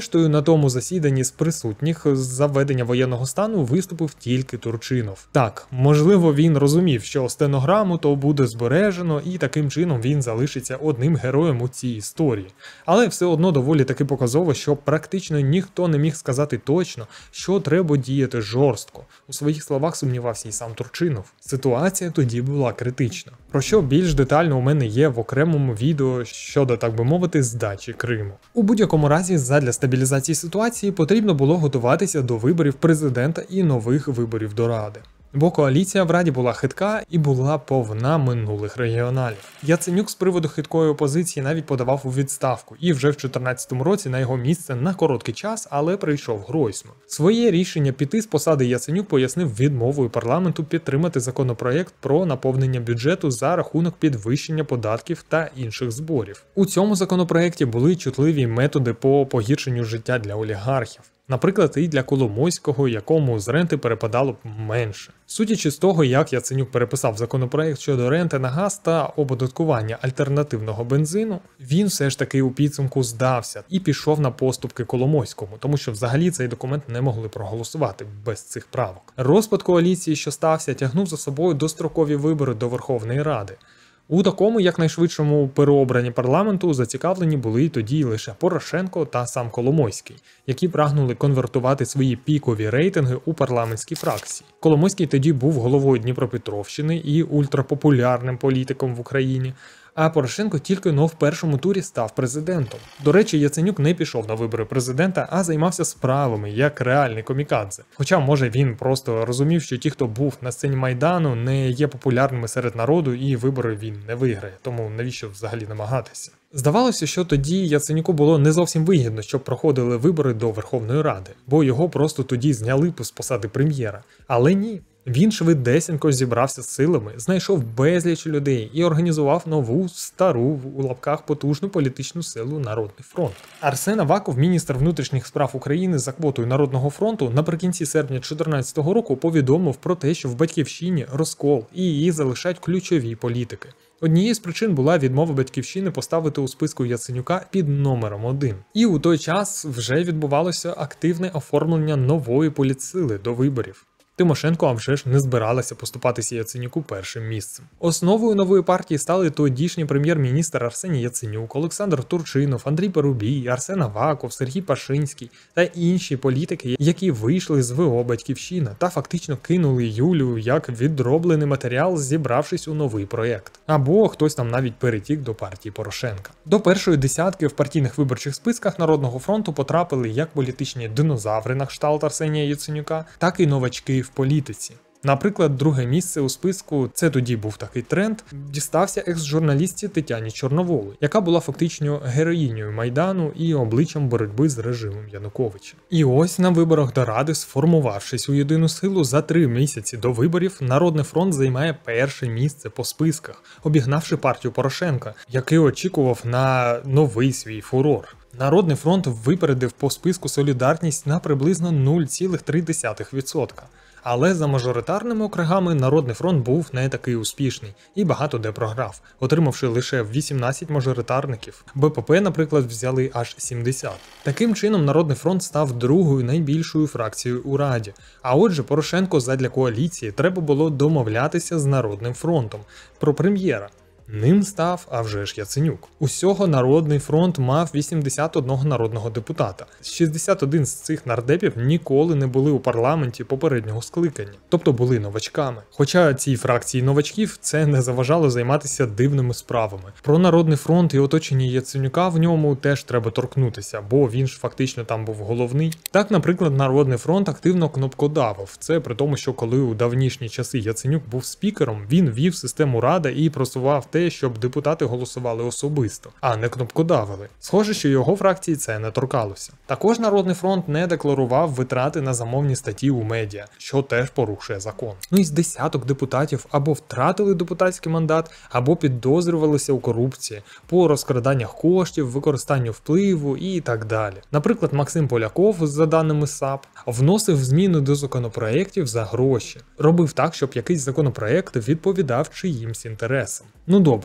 Зрештою, на тому засіданні з присутніх за введення воєнного стану виступив тільки Турчинов. Так, можливо, він розумів, що стенограму то буде збережено, і таким чином він залишиться одним героєм у цій історії. Але все одно доволі таки показово, що практично ніхто не міг сказати точно, що треба діяти жорстко. У своїх словах сумнівався і сам Турчинов. Ситуація тоді була критична. Про що більш детально у мене є в окремому відео щодо, так би мовити, здачі Криму. У будь-якому разі, задля стабілізації ситуації потрібно було готуватися до виборів президента і нових виборів до Ради. Бо коаліція в Раді була хитка і була повна минулих регіоналів. Яценюк з приводу хиткої опозиції навіть подавав у відставку, і вже в дві тисячі чотирнадцятому році на його місце на короткий час, але прийшов Гройсман. Своє рішення піти з посади Яценюк пояснив відмовою парламенту підтримати законопроєкт про наповнення бюджету за рахунок підвищення податків та інших зборів. У цьому законопроєкті були чутливі методи по погіршенню життя для олігархів. Наприклад, і для Коломойського, якому з ренти перепадало б менше. Судячи з того, як Яценюк переписав законопроект щодо ренти на газ та оподаткування альтернативного бензину, він все ж таки у підсумку здався і пішов на поступки Коломойському, тому що взагалі цей документ не могли проголосувати без цих правок. Розпад коаліції, що стався, тягнув за собою дострокові вибори до Верховної Ради. У такому якнайшвидшому переобранні парламенту зацікавлені були тоді лише Порошенко та сам Коломойський, які прагнули конвертувати свої пікові рейтинги у парламентські фракції. Коломойський тоді був головою Дніпропетровщини і ультрапопулярним політиком в Україні, а Порошенко тільки но в першому турі став президентом. До речі, Яценюк не пішов на вибори президента, а займався справами, як реальний комікадзе. Хоча, може, він просто розумів, що ті, хто був на сцені Майдану, не є популярними серед народу і вибори він не виграє, тому навіщо взагалі намагатися? Здавалося, що тоді Яценюку було не зовсім вигідно, щоб проходили вибори до Верховної Ради, бо його просто тоді зняли б з посади прем'єра. Але ні. Він швидесенько зібрався з силами, знайшов безліч людей і організував нову, стару, у лапках потужну політичну силу Народний фронт. Арсен Аваков, міністр внутрішніх справ України за квотою Народного фронту, наприкінці серпня дві тисячі чотирнадцятого року повідомив про те, що в Батьківщині розкол і її залишають ключові політики. Однією з причин була відмова Батьківщини поставити у списку Яценюка під номером один. І у той час вже відбувалося активне оформлення нової політсили до виборів. Тимошенко, а вже ж, не збиралася поступатися Яценюку першим місцем. Основою нової партії стали тодішній прем'єр-міністр Арсеній Яценюк, Олександр Турчинов, Андрій Парубій, Арсен Аваков, Сергій Пашинський та інші політики, які вийшли з ВО «Батьківщина» та фактично кинули Юлю як відроблений матеріал, зібравшись у новий проєкт. Або хтось там навіть перетік до партії Порошенка. До першої десятки в партійних виборчих списках Народного фронту потрапили як політичні динозаври на кшталт Арсенія Яценюка, так і новачки в політиці. Наприклад, друге місце у списку, це тоді був такий тренд, дістався екс-журналістці Тетяні Чорноволу, яка була фактично героїнею Майдану і обличчям боротьби з режимом Януковича. І ось на виборах до Ради, сформувавшись у єдину силу, за три місяці до виборів Народний фронт займає перше місце по списках, обігнавши партію Порошенка, який очікував на новий свій фурор. Народний фронт випередив по списку Солідарність на приблизно нуль цілих три десятих відсотка. Але за мажоритарними округами Народний фронт був не такий успішний і багато де програв, отримавши лише вісімнадцять мажоритарників. БПП, наприклад, взяли аж сімдесят. Таким чином Народний фронт став другою найбільшою фракцією у Раді. А отже, Порошенко задля коаліції треба було домовлятися з Народним фронтом про прем'єра. Ним став, а вже ж, Яценюк. Усього Народний фронт мав вісімдесят один народного депутата. шістдесят один з цих нардепів ніколи не були у парламенті попереднього скликання, тобто були новачками. Хоча цій фракції новачків це не заважало займатися дивними справами. Про Народний фронт і оточення Яценюка в ньому теж треба торкнутися, бо він ж фактично там був головний. Так, наприклад, Народний фронт активно кнопкодавив. Це при тому, що коли у давнішні часи Яценюк був спікером, він вів систему Рада і просував те, щоб депутати голосували особисто, а не кнопкодавили. Схоже, що його фракції це не торкалося. Також Народний фронт не декларував витрати на замовні статті у медіа, що теж порушує закон. Ну і з десяток депутатів або втратили депутатський мандат, або підозрювалися у корупції, по розкраданнях коштів, використанню впливу і так далі. Наприклад, Максим Поляков, за даними САП, вносив зміни до законопроєктів за гроші. Робив так, щоб якийсь законопроєкт відповідав чиїмсь інтересам. Ну добре,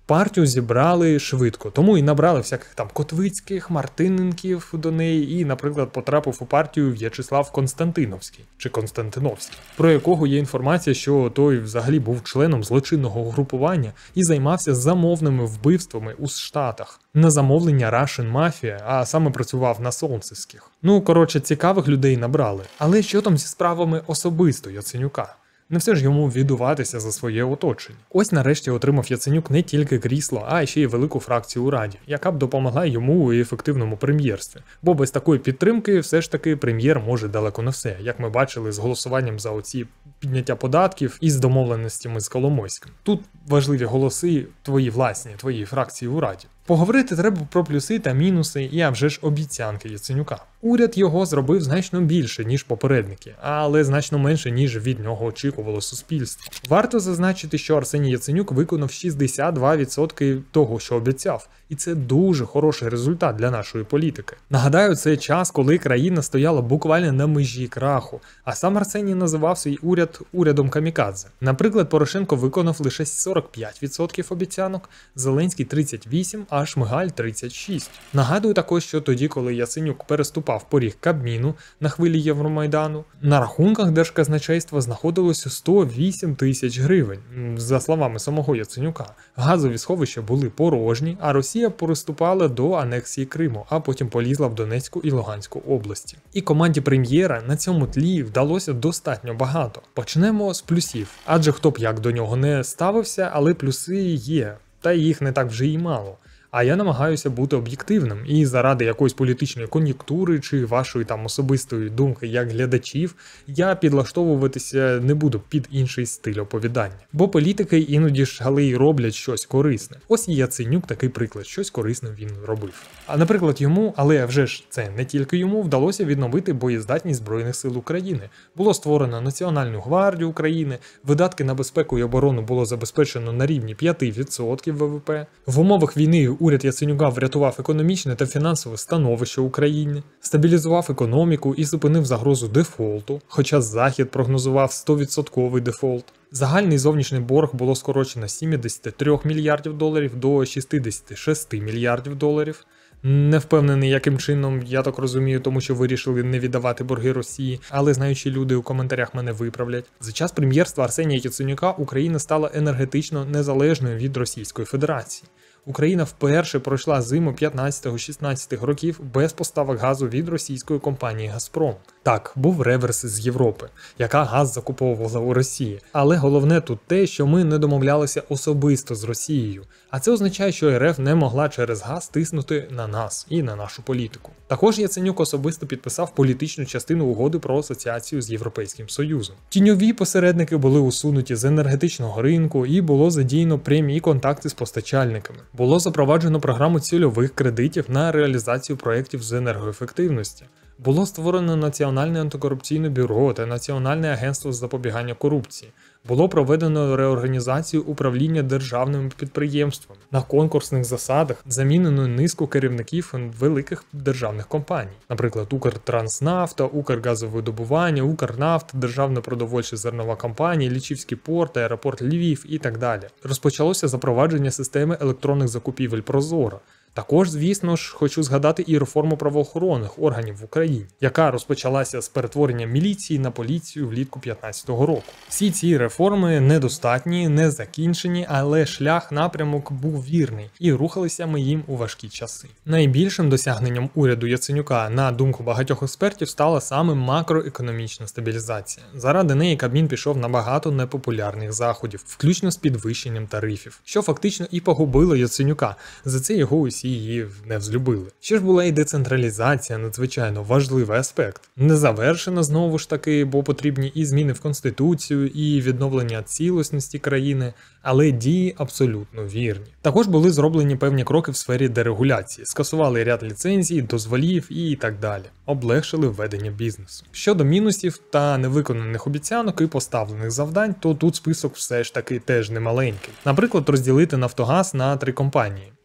Партію зібрали швидко, тому і набрали всяких там Котвицьких, Мартиненків до неї, і, наприклад, потрапив у партію В'ячеслав Константиновський чи Константиновський, про якого є інформація, що той взагалі був членом злочинного угрупування і займався замовними вбивствами у Штатах на замовлення Russian Mafia, а саме працював на Солнцевських. Ну, коротше, цікавих людей набрали. Але що там зі справами особисто Яценюка? Не все ж йому віддуватися за своє оточення. Ось нарешті отримав Яценюк не тільки крісло, а ще й велику фракцію у Раді, яка б допомогла йому у ефективному прем'єрстві. Бо без такої підтримки все ж таки прем'єр може далеко не все, як ми бачили з голосуванням за оці підняття податків і з домовленостями з Коломойським. Тут важливі голоси твої власні, твої фракції у Раді. Поговорити треба про плюси та мінуси і, а вже ж, обіцянки Яценюка. Уряд його зробив значно більше, ніж попередники, але значно менше, ніж від нього очікувало суспільство. Варто зазначити, що Арсеній Яценюк виконав шістдесят два відсотки того, що обіцяв. І це дуже хороший результат для нашої політики. Нагадаю, це час, коли країна стояла буквально на межі краху, а сам Арсеній називав свій уряд урядом камікадзе. Наприклад, Порошенко виконав лише сорок п'ять відсотків обіцянок, Зеленський тридцять вісім відсотків, а Шмигаль тридцять шість відсотків. Нагадую також, що тоді, коли Яценюк переступав поріг Кабміну на хвилі Євромайдану, на рахунках Держказначейства знаходилося сто вісім тисяч гривень. За словами самого Яценюка, газові сховища були порожні, а Росія приступала до анексії Криму, а потім полізла в Донецьку і Луганську області. І команді прем'єра на цьому тлі вдалося достатньо багато. Почнемо з плюсів, адже хто б як до нього не ставився, але плюси є, та їх не так вже й мало. А я намагаюся бути об'єктивним і заради якоїсь політичної кон'юнктури чи вашої там особистої думки як глядачів, я підлаштовуватися не буду під інший стиль оповідання. Бо політики іноді ж але й роблять щось корисне. Ось і Яценюк такий приклад, щось корисне він робив. А наприклад йому, але вже ж це не тільки йому, вдалося відновити боєздатність Збройних сил України. Було створено Національну гвардію України, видатки на безпеку і оборону було забезпечено на рівні п'ять відсотків ВВП. В умовах війни уряд Яценюка врятував економічне та фінансове становище України, стабілізував економіку і зупинив загрозу дефолту, хоча Захід прогнозував сто відсотків дефолт. Загальний зовнішній борг було скорочено з сімдесят три мільярдів доларів до шістдесят шість мільярдів доларів. Не впевнений, яким чином, я так розумію, тому що вирішили не віддавати борги Росії, але знаючі люди у коментарях мене виправлять. За час прем'єрства Арсенія Яценюка Україна стала енергетично незалежною від Російської Федерації. Україна вперше пройшла зиму п'ятнадцятого-шістнадцятих років без поставок газу від російської компанії «Газпром». Так, був реверс з Європи, яка газ закуповувала у Росії. Але головне тут те, що ми не домовлялися особисто з Росією. А це означає, що РФ не могла через газ тиснути на нас і на нашу політику. Також Яценюк особисто підписав політичну частину угоди про асоціацію з Європейським Союзом. Тіньові посередники були усунуті з енергетичного ринку і було задіяно прямі контакти з постачальниками. Було запроваджено програму цільових кредитів на реалізацію проєктів з енергоефективності. Було створено Національне антикорупційне бюро та Національне агентство з запобігання корупції. Було проведено реорганізацію управління державними підприємствами. На конкурсних засадах замінено низку керівників великих державних компаній. Наприклад, Укртранснафта, Укргазовидобування, Укрнафта, Державна продовольча зернова компанія, Лічівський порт, аеропорт Львів і так далі. Розпочалося запровадження системи електронних закупівель Прозоро. Також, звісно ж, хочу згадати і реформу правоохоронних органів в Україні, яка розпочалася з перетворення міліції на поліцію влітку п'ятнадцятого року. Всі ці реформи недостатні, не закінчені, але шлях, напрямок був вірний, і рухалися ми їм у важкі часи. Найбільшим досягненням уряду Яценюка, на думку багатьох експертів, стала саме макроекономічна стабілізація. Заради неї Кабмін пішов на багато непопулярних заходів, включно з підвищенням тарифів, що фактично і погубило Яценюка. За це його усі її не взлюбили. Ще ж була і децентралізація, надзвичайно важливий аспект. Не завершена знову ж таки, бо потрібні і зміни в Конституцію, і відновлення цілісності країни, але дії абсолютно вірні. Також були зроблені певні кроки в сфері дерегуляції, скасували ряд ліцензій, дозволів і так далі. Облегшили ведення бізнесу. Щодо мінусів та невиконаних обіцянок і поставлених завдань, то тут список все ж таки теж немаленький. Наприклад, розділити Нафтогаз на три компанії.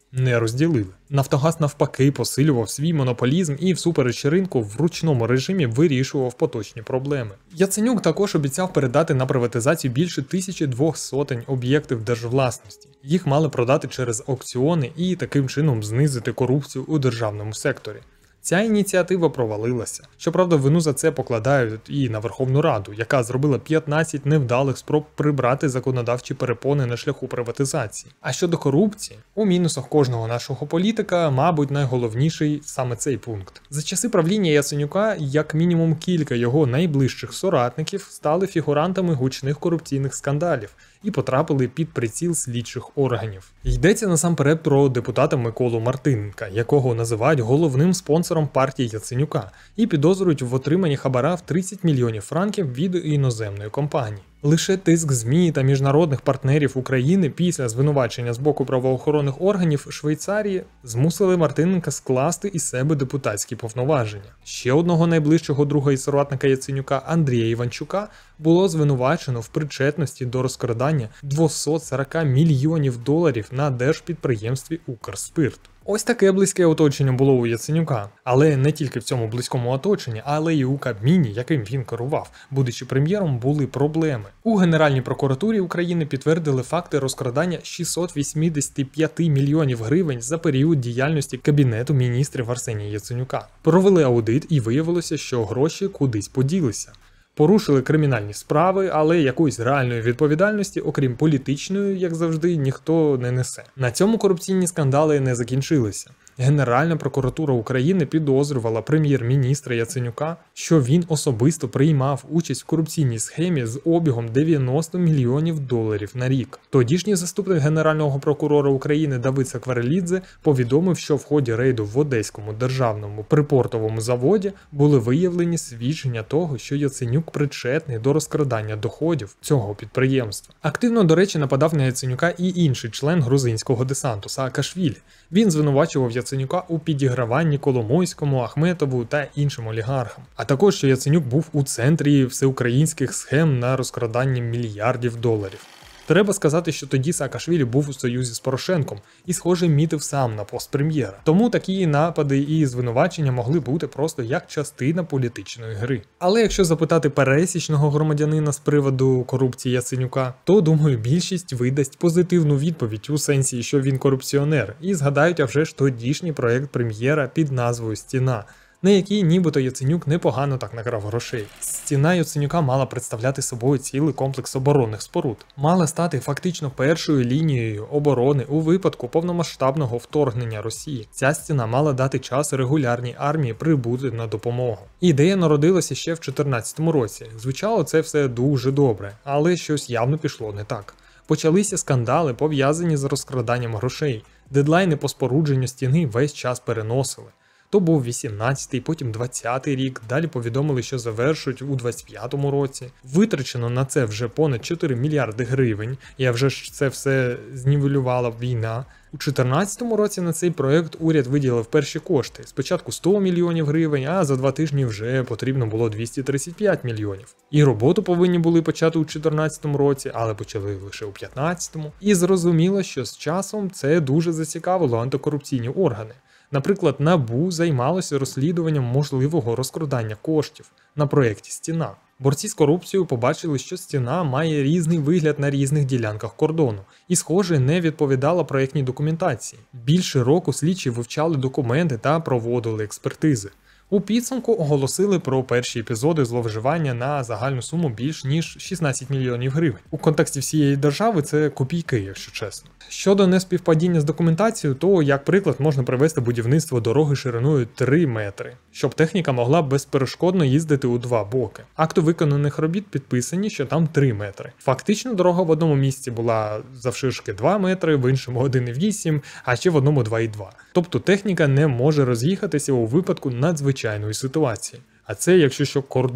не розділили. Нафтогаз навпаки посилював свій монополізм і всупереч ринку в ручному режимі вирішував поточні проблеми. Яценюк також обіцяв передати на приватизацію більше тисячі двох сотень об'єктів держвласності. Їх мали продати через аукціони і таким чином знизити корупцію у державному секторі. Ця ініціатива провалилася. Щоправда, вину за це покладають і на Верховну Раду, яка зробила п'ятнадцять невдалих спроб прибрати законодавчі перепони на шляху приватизації. А щодо корупції, у мінусах кожного нашого політика, мабуть, найголовніший саме цей пункт. За часи правління Яценюка, як мінімум кілька його найближчих соратників стали фігурантами гучних корупційних скандалів і потрапили під приціл слідчих органів. Йдеться насамперед про депутата Миколу Мартиненка, якого називають головним спонсором партії Яценюка, і підозрюють в отриманні хабара в тридцять мільйонів франків від іноземної компанії. Лише тиск ЗМІ та міжнародних партнерів України після звинувачення з боку правоохоронних органів Швейцарії змусили Мартиненка скласти із себе депутатські повноваження. Ще одного найближчого друга і соратника Яценюка Андрія Іванчука було звинувачено в причетності до розкрадання двісті сорок мільйонів доларів на держпідприємстві «Укрспирт». Ось таке близьке оточення було у Яценюка. Але не тільки в цьому близькому оточенні, але й у Кабміні, яким він керував, будучи прем'єром, були проблеми. У Генеральній прокуратурі України підтвердили факти розкрадання шістсот вісімдесят п'ять мільйонів гривень за період діяльності Кабінету міністрів Арсенія Яценюка. Провели аудит і виявилося, що гроші кудись поділися. Порушили кримінальні справи, але якоїсь реальної відповідальності, окрім політичної, як завжди, ніхто не несе. На цьому корупційні скандали не закінчилися. Генеральна прокуратура України підозрювала прем'єр-міністра Яценюка, що він особисто приймав участь в корупційній схемі з обігом дев'яносто мільйонів доларів на рік. Тодішній заступник генерального прокурора України Давид Сакварелідзе повідомив, що в ході рейду в Одеському державному припортовому заводі були виявлені свідчення того, що Яценюк причетний до розкрадання доходів цього підприємства. Активно, до речі, нападав на Яценюка і інший член грузинського десанту Саакашвілі. Він звинувачував Яценюка у підіграванні Коломойському, Ахметову та іншим олігархам. А також, що Яценюк був у центрі всеукраїнських схем на розкрадання мільярдів доларів. Треба сказати, що тоді Саакашвілі був у союзі з Порошенком і, схоже, мітив сам на пост прем'єра. Тому такі напади і звинувачення могли бути просто як частина політичної гри. Але якщо запитати пересічного громадянина з приводу корупції Яценюка, то, думаю, більшість видасть позитивну відповідь у сенсі, що він корупціонер, і згадають, а вже ж тодішній проєкт прем'єра під назвою «Стіна», на якій нібито Яценюк непогано так накрав грошей. Стіна Яценюка мала представляти собою цілий комплекс оборонних споруд. Мала стати фактично першою лінією оборони у випадку повномасштабного вторгнення Росії. Ця стіна мала дати час регулярній армії прибути на допомогу. Ідея народилася ще в дві тисячі чотирнадцятому році. Звучало це все дуже добре, але щось явно пішло не так. Почалися скандали, пов'язані з розкраданням грошей. Дедлайни по спорудженню стіни весь час переносили. То був вісімнадцятий, потім двадцятий рік, далі повідомили, що завершують у двадцять п'ятому році. Витрачено на це вже понад чотири мільярди гривень, і вже ж це все знівелювала війна. У чотирнадцятому році на цей проєкт уряд виділив перші кошти. Спочатку сто мільйонів гривень, а за два тижні вже потрібно було двісті тридцять п'ять мільйонів. І роботу повинні були почати у чотирнадцятому році, але почали лише у п'ятнадцятому. І зрозуміло, що з часом це дуже зацікавило антикорупційні органи. Наприклад, НАБУ займалося розслідуванням можливого розкрадання коштів на проєкті «Стіна». Борці з корупцією побачили, що стіна має різний вигляд на різних ділянках кордону і, схоже, не відповідала проєктній документації. Більше року слідчі вивчали документи та проводили експертизи. У підсумку оголосили про перші епізоди зловживання на загальну суму більш ніж шістнадцять мільйонів гривень. У контексті всієї держави це копійки, якщо чесно. Щодо неспівпадіння з документацією, то, як приклад, можна привести будівництво дороги шириною три метри, щоб техніка могла безперешкодно їздити у два боки. Акти виконаних робіт підписані, що там три метри. Фактично дорога в одному місці була завширшки два метри, в іншому один цілих вісім, а ще в одному два цілих два. Тобто техніка не може роз'їхатися у випадку надзвичайної ситуації. А це, якщо що, кордон.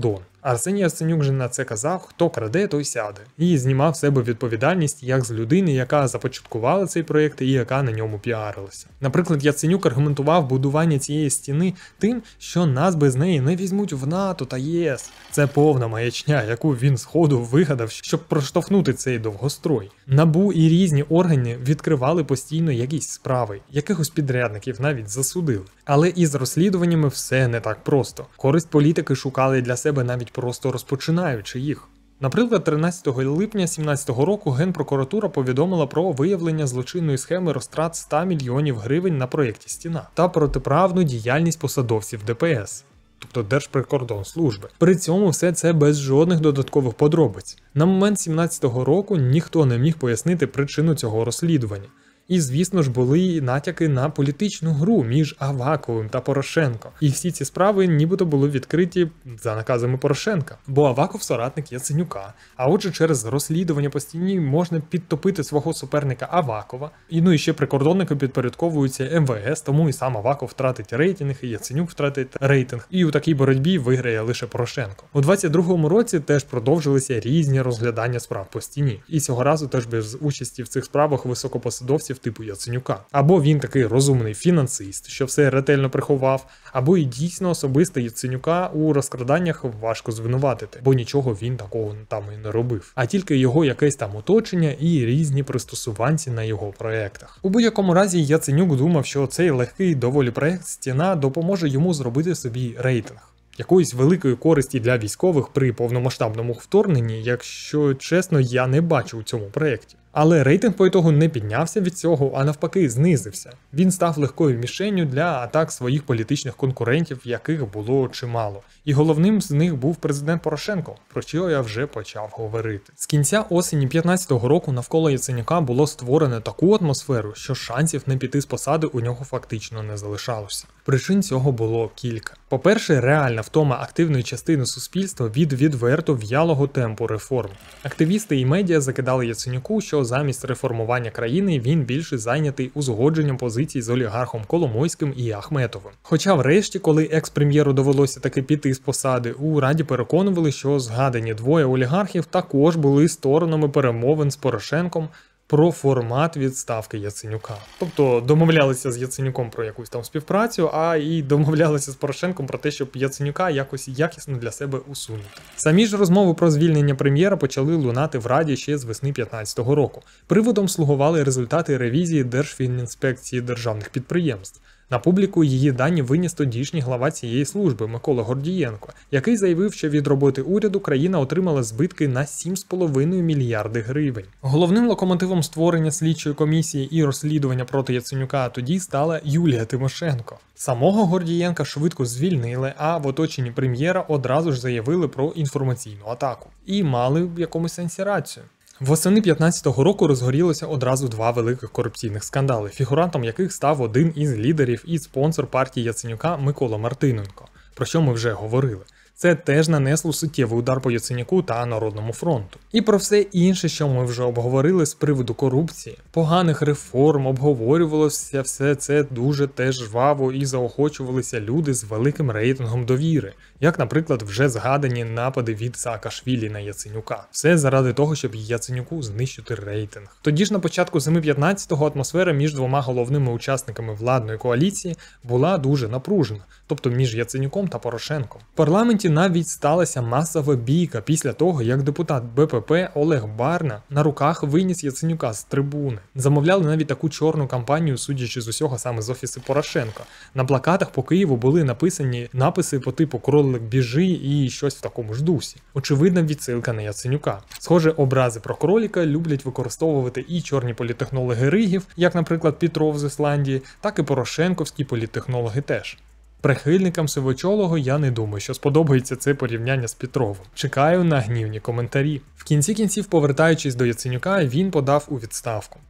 Арсеній Яценюк же на це казав, хто краде, той сяде. І знімав з себе відповідальність як з людини, яка започаткувала цей проєкт і яка на ньому піарилася. Наприклад, Яценюк аргументував будування цієї стіни тим, що нас без неї не візьмуть в НАТО та ЄС. Це повна маячня, яку він сходу вигадав, щоб проштовхнути цей довгострой. НАБУ і різні органи відкривали постійно якісь справи, якихось підрядників навіть засудили. Але із розслідуваннями все не так просто. Користь політики шукали для себе навіть просто розпочинаючи їх. Наприклад, тринадцятого липня сімнадцятого року Генпрокуратура повідомила про виявлення злочинної схеми розтрат ста мільйонів гривень на проєкті «Стіна» та протиправну діяльність посадовців ДПС. Тобто Держприкордонслужби. При цьому все це без жодних додаткових подробиць. На момент сімнадцятого року ніхто не міг пояснити причину цього розслідування. І, звісно ж, були натяки на політичну гру між Аваковим та Порошенко. І всі ці справи нібито були відкриті за наказами Порошенка. Бо Аваков – соратник Яценюка. А отже, через розслідування по стіні можна підтопити свого суперника Авакова. І ну і ще прикордонники підпорядковуються ем ве ес, тому і сам Аваков втратить рейтинг, і Яценюк втратить рейтинг. І у такій боротьбі виграє лише Порошенко. У двадцять другому році теж продовжилися різні розглядання справ по стіні. І цього разу теж без участі в цих справах високопосадовців типу Яценюка. Або він такий розумний фінансист, що все ретельно приховав, або і дійсно особисто Яценюка у розкраданнях важко звинуватити, бо нічого він такого там і не робив. А тільки його якесь там оточення і різні пристосуванці на його проєктах. У будь-якому разі Яценюк думав, що цей легкий доволі проєкт «Стіна» допоможе йому зробити собі рейтинг. Якоїсь великої користі для військових при повномасштабному вторгненні, якщо чесно, я не бачу у цьому проєкті. Але рейтинг по ітогу не піднявся від цього, а навпаки знизився. Він став легкою мішенню для атак своїх політичних конкурентів, яких було чимало. І головним з них був президент Порошенко, про що я вже почав говорити. З кінця осені п'ятнадцятого року навколо Яценюка було створено таку атмосферу, що шансів не піти з посади у нього фактично не залишалося. Причин цього було кілька. По-перше, реальна втома активної частини суспільства від відверто в'ялого темпу реформ. Активісти і медіа закидали Яценюку, що замість реформування країни він більше зайнятий узгодженням позицій з олігархом Коломойським і Ахметовим. Хоча врешті, коли екс-прем'єру довелося таки піти з посади, у Раді переконували, що згадані двоє олігархів також були сторонами перемовин з Порошенком про формат відставки Яценюка. Тобто домовлялися з Яценюком про якусь там співпрацю, а і домовлялися з Порошенком про те, щоб Яценюка якось якісно для себе усунути. Самі ж розмови про звільнення прем'єра почали лунати в Раді ще з весни п'ятнадцятого року. Приводом слугували результати ревізії Держфінінспекції державних підприємств. На публіку її дані виніс тодішній глава цієї служби Микола Гордієнко, який заявив, що від роботи уряду країна отримала збитки на сім з половиною мільярди гривень. Головним локомотивом створення слідчої комісії і розслідування проти Яценюка тоді стала Юлія Тимошенко. Самого Гордієнка швидко звільнили, а в оточенні прем'єра одразу ж заявили про інформаційну атаку. І мали в якомусь сенсі рацію. Восени п'ятнадцятого року розгорілося одразу два великих корупційних скандали, фігурантом яких став один із лідерів і спонсор партії Яценюка Микола Мартиненко, про що ми вже говорили. Це теж нанесло суттєвий удар по Яценюку та Народному фронту. І про все інше, що ми вже обговорили з приводу корупції, поганих реформ, обговорювалося все це дуже теж жваво і заохочувалися люди з великим рейтингом довіри, як, наприклад, вже згадані напади від Саакашвілі на Яценюка. Все заради того, щоб Яценюку знищити рейтинг. Тоді ж на початку зими п'ятнадцятого атмосфера між двома головними учасниками владної коаліції була дуже напружена, тобто між Яценюком та Порошенком. В парламенті навіть сталася масова бійка після того, як депутат Бе Пе Пе Олег Барна на руках виніс Яценюка з трибуни. Замовляли навіть таку чорну кампанію, судячи з усього саме з офісу Порошенка. На плакатах по Києву були написані написи по типу «Кролик біжи» і щось в такому ж дусі. Очевидна відсилка на Яценюка. Схоже, образи про кроліка люблять використовувати і чорні політтехнологи Ригів, як, наприклад, Петров з Ісландії, так і порошенковські політтехнологи теж. Прихильникам сивочолого я не думаю, що сподобається це порівняння з Петровим. Чекаю на гнівні коментарі. В кінці кінців, повертаючись до Яценюка, він подав у відставку.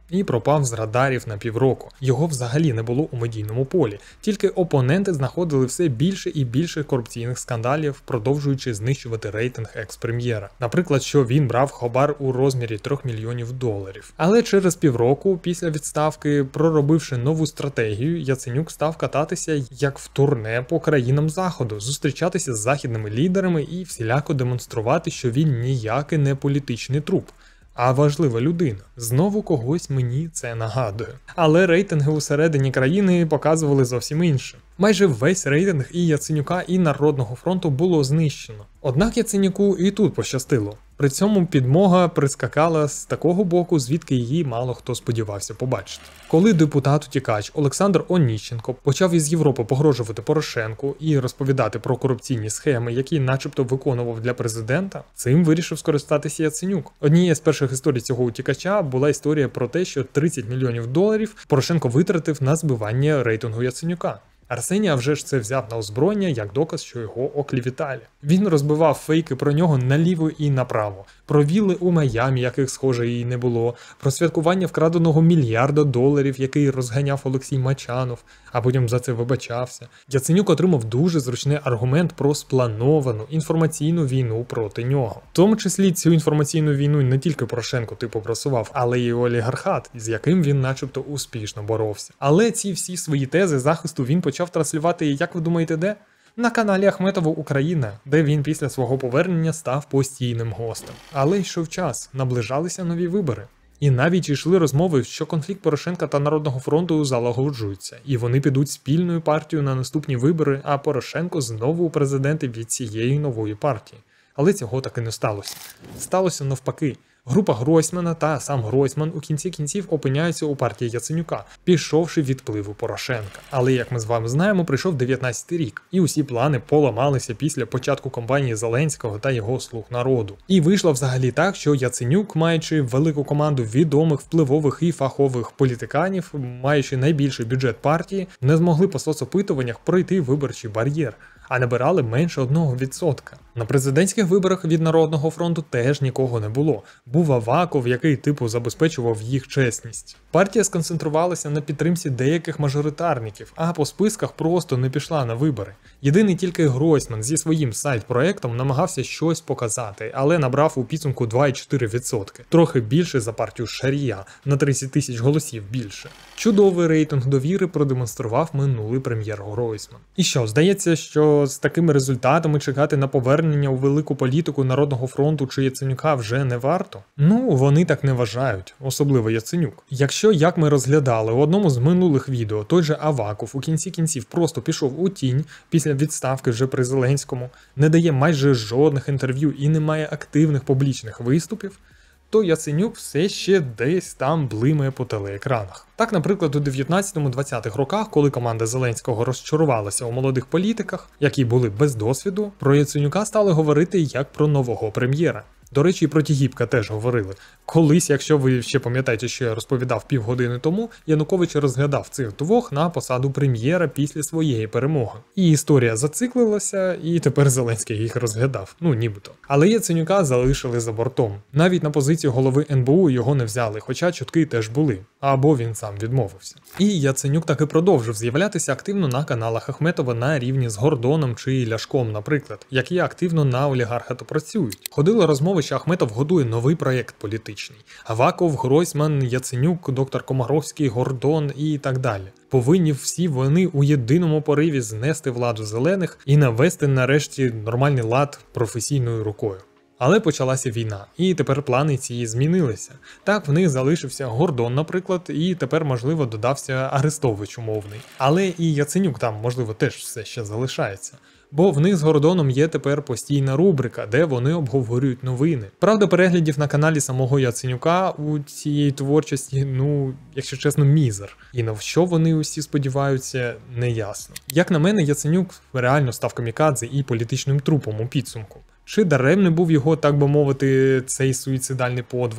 і пропав з радарів на півроку. Його взагалі не було у медійному полі, тільки опоненти знаходили все більше і більше корупційних скандалів, продовжуючи знищувати рейтинг екс-прем'єра. Наприклад, що він брав хабар у розмірі трьох мільйонів доларів. Але через півроку, після відставки, проробивши нову стратегію, Яценюк став кататися як в турне по країнам Заходу, зустрічатися з західними лідерами і всіляко демонструвати, що він ніякий не політичний труп, а важлива людина. Знову когось мені це нагадує. Але рейтинги усередині країни показували зовсім інше. Майже весь рейтинг і Яценюка, і Народного фронту було знищено. Однак Яценюку і тут пощастило. При цьому підмога прискакала з такого боку, звідки її мало хто сподівався побачити. Коли депутат-утікач Олександр Оніщенко почав із Європи погрожувати Порошенку і розповідати про корупційні схеми, які начебто виконував для президента, цим вирішив скористатися Яценюк. Однією з перших історій цього утікача була історія про те, що тридцять мільйонів доларів Порошенко витратив на збивання рейтингу Яценюка. Арсеній а вже ж це взяв на озброєння як доказ, що його оклівіталі. Він розбивав фейки про нього наліво і направо. Про вілли у Майамі, яких схоже і не було. Про святкування вкраденого мільярда доларів, який розганяв Олексій Мачанов, а потім за це вибачався. Яценюк отримав дуже зручний аргумент про сплановану інформаційну війну проти нього. В тому числі цю інформаційну війну не тільки Порошенко типу просував, але й олігархат, з яким він начебто успішно боровся. Але ці всі свої тези захисту він почав транслювати, як ви думаєте, де? На каналі Ахметова Україна, де він після свого повернення став постійним гостем. Але йшов час, наближалися нові вибори. І навіть йшли розмови, що конфлікт Порошенка та Народного фронту залагоджується, і вони підуть спільною партією на наступні вибори, а Порошенко знову у президенти від цієї нової партії. Але цього таки не сталося. Сталося навпаки. Група Гройсмана та сам Гройсман у кінці кінців опиняються у партії Яценюка, пішовши від впливу Порошенка. Але, як ми з вами знаємо, прийшов дев'ятнадцятий рік, і усі плани поламалися після початку кампанії Зеленського та його «Слуг народу». І вийшло взагалі так, що Яценюк, маючи велику команду відомих, впливових і фахових політиканів, маючи найбільший бюджет партії, не змогли по соцопитуваннях пройти виборчий бар'єр, а набирали менше одного відсотка. На президентських виборах від Народного фронту теж нікого не було. Був Аваков, який типу забезпечував їх чесність. Партія сконцентрувалася на підтримці деяких мажоритарників, а по списках просто не пішла на вибори. Єдиний тільки Гройсман зі своїм сайт-проектом намагався щось показати, але набрав у підсумку два цілих чотири десятих відсотка. Трохи більше за партію Шарія, на тридцять тисяч голосів більше. Чудовий рейтинг довіри продемонстрував минулий прем'єр Гройсман. І що, здається, що з такими результатами чекати на повернення у велику політику Народного фронту чи Яценюка вже не варто? Ну, вони так не вважають, особливо Яценюк. Якщо, як ми розглядали у одному з минулих відео, той же Аваков у кінці кінців просто пішов у тінь після відставки вже при Зеленському, не дає майже жодних інтерв'ю і не має активних публічних виступів, то Яценюк все ще десь там блимає по телеекранах. Так, наприклад, у дев'ятнадцятому-двадцятих роках, коли команда Зеленського розчарувалася у молодих політиках, які були без досвіду, про Яценюка стали говорити як про нового прем'єра. До речі, і про Тігіпка теж говорили. Колись, якщо ви ще пам'ятаєте, що я розповідав півгодини тому, Янукович розглядав цих двох на посаду прем'єра після своєї перемоги. І історія зациклилася, і тепер Зеленський їх розглядав. Ну, нібито. Але Яценюка залишили за бортом. Навіть на позицію голови ен бе у його не взяли, хоча чутки теж були. Або він сам відмовився. І Яценюк таки продовжив з'являтися активно на каналах Ахметова на рівні з Гордоном чи Ляшком, наприклад, які активно на олігархату працюють. Ходили розмови, що Ахметов годує новий проєкт політичний. Аваков, Гройсман, Яценюк, доктор Комаровський, Гордон і так далі. Повинні всі вони у єдиному пориві знести владу зелених і навести нарешті нормальний лад професійною рукою. Але почалася війна, і тепер плани ці змінилися. Так, в них залишився Гордон, наприклад, і тепер, можливо, додався Арестович умовний. Але і Яценюк там, можливо, теж все ще залишається. Бо в них з Гордоном є тепер постійна рубрика, де вони обговорюють новини. Правда, переглядів на каналі самого Яценюка у цієї творчості, ну, якщо чесно, мізер. І на що вони усі сподіваються, не ясно. Як на мене, Яценюк реально став камікадзе і політичним трупом у підсумку. Чи даремний був його, так би мовити, цей суїцидальний подвиг?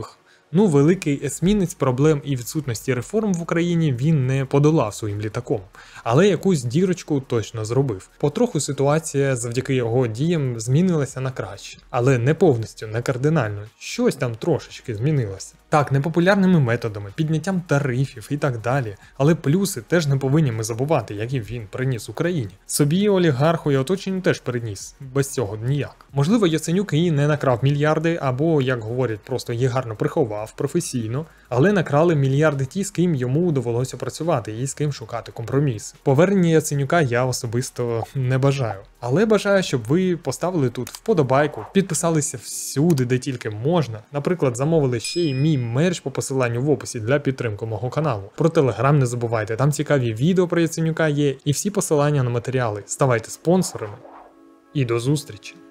Ну, великий есмінець проблем і відсутності реформ в Україні він не подолав своїм літаком, але якусь дірочку точно зробив. Потроху ситуація завдяки його діям змінилася на краще, але не повністю, не кардинально. Щось там трошечки змінилося. Так, непопулярними методами, підняттям тарифів і так далі, але плюси теж не повинні ми забувати, які він приніс Україні. Собі олігарху і оточенню теж приніс, без цього ніяк. Можливо, Яценюк і не накрав мільярди, або, як говорять, просто їх гарно приховав професійно, але накрали мільярди ті, з ким йому довелося працювати і з ким шукати компроміс. Повернення Яценюка я особисто не бажаю. Але бажаю, щоб ви поставили тут вподобайку, підписалися всюди, де тільки можна. Наприклад, замовили ще й мій мерч по посиланню в описі для підтримки мого каналу. Про Телеграм не забувайте, там цікаві відео про Яценюка є і всі посилання на матеріали. Ставайте спонсорами. І до зустрічі!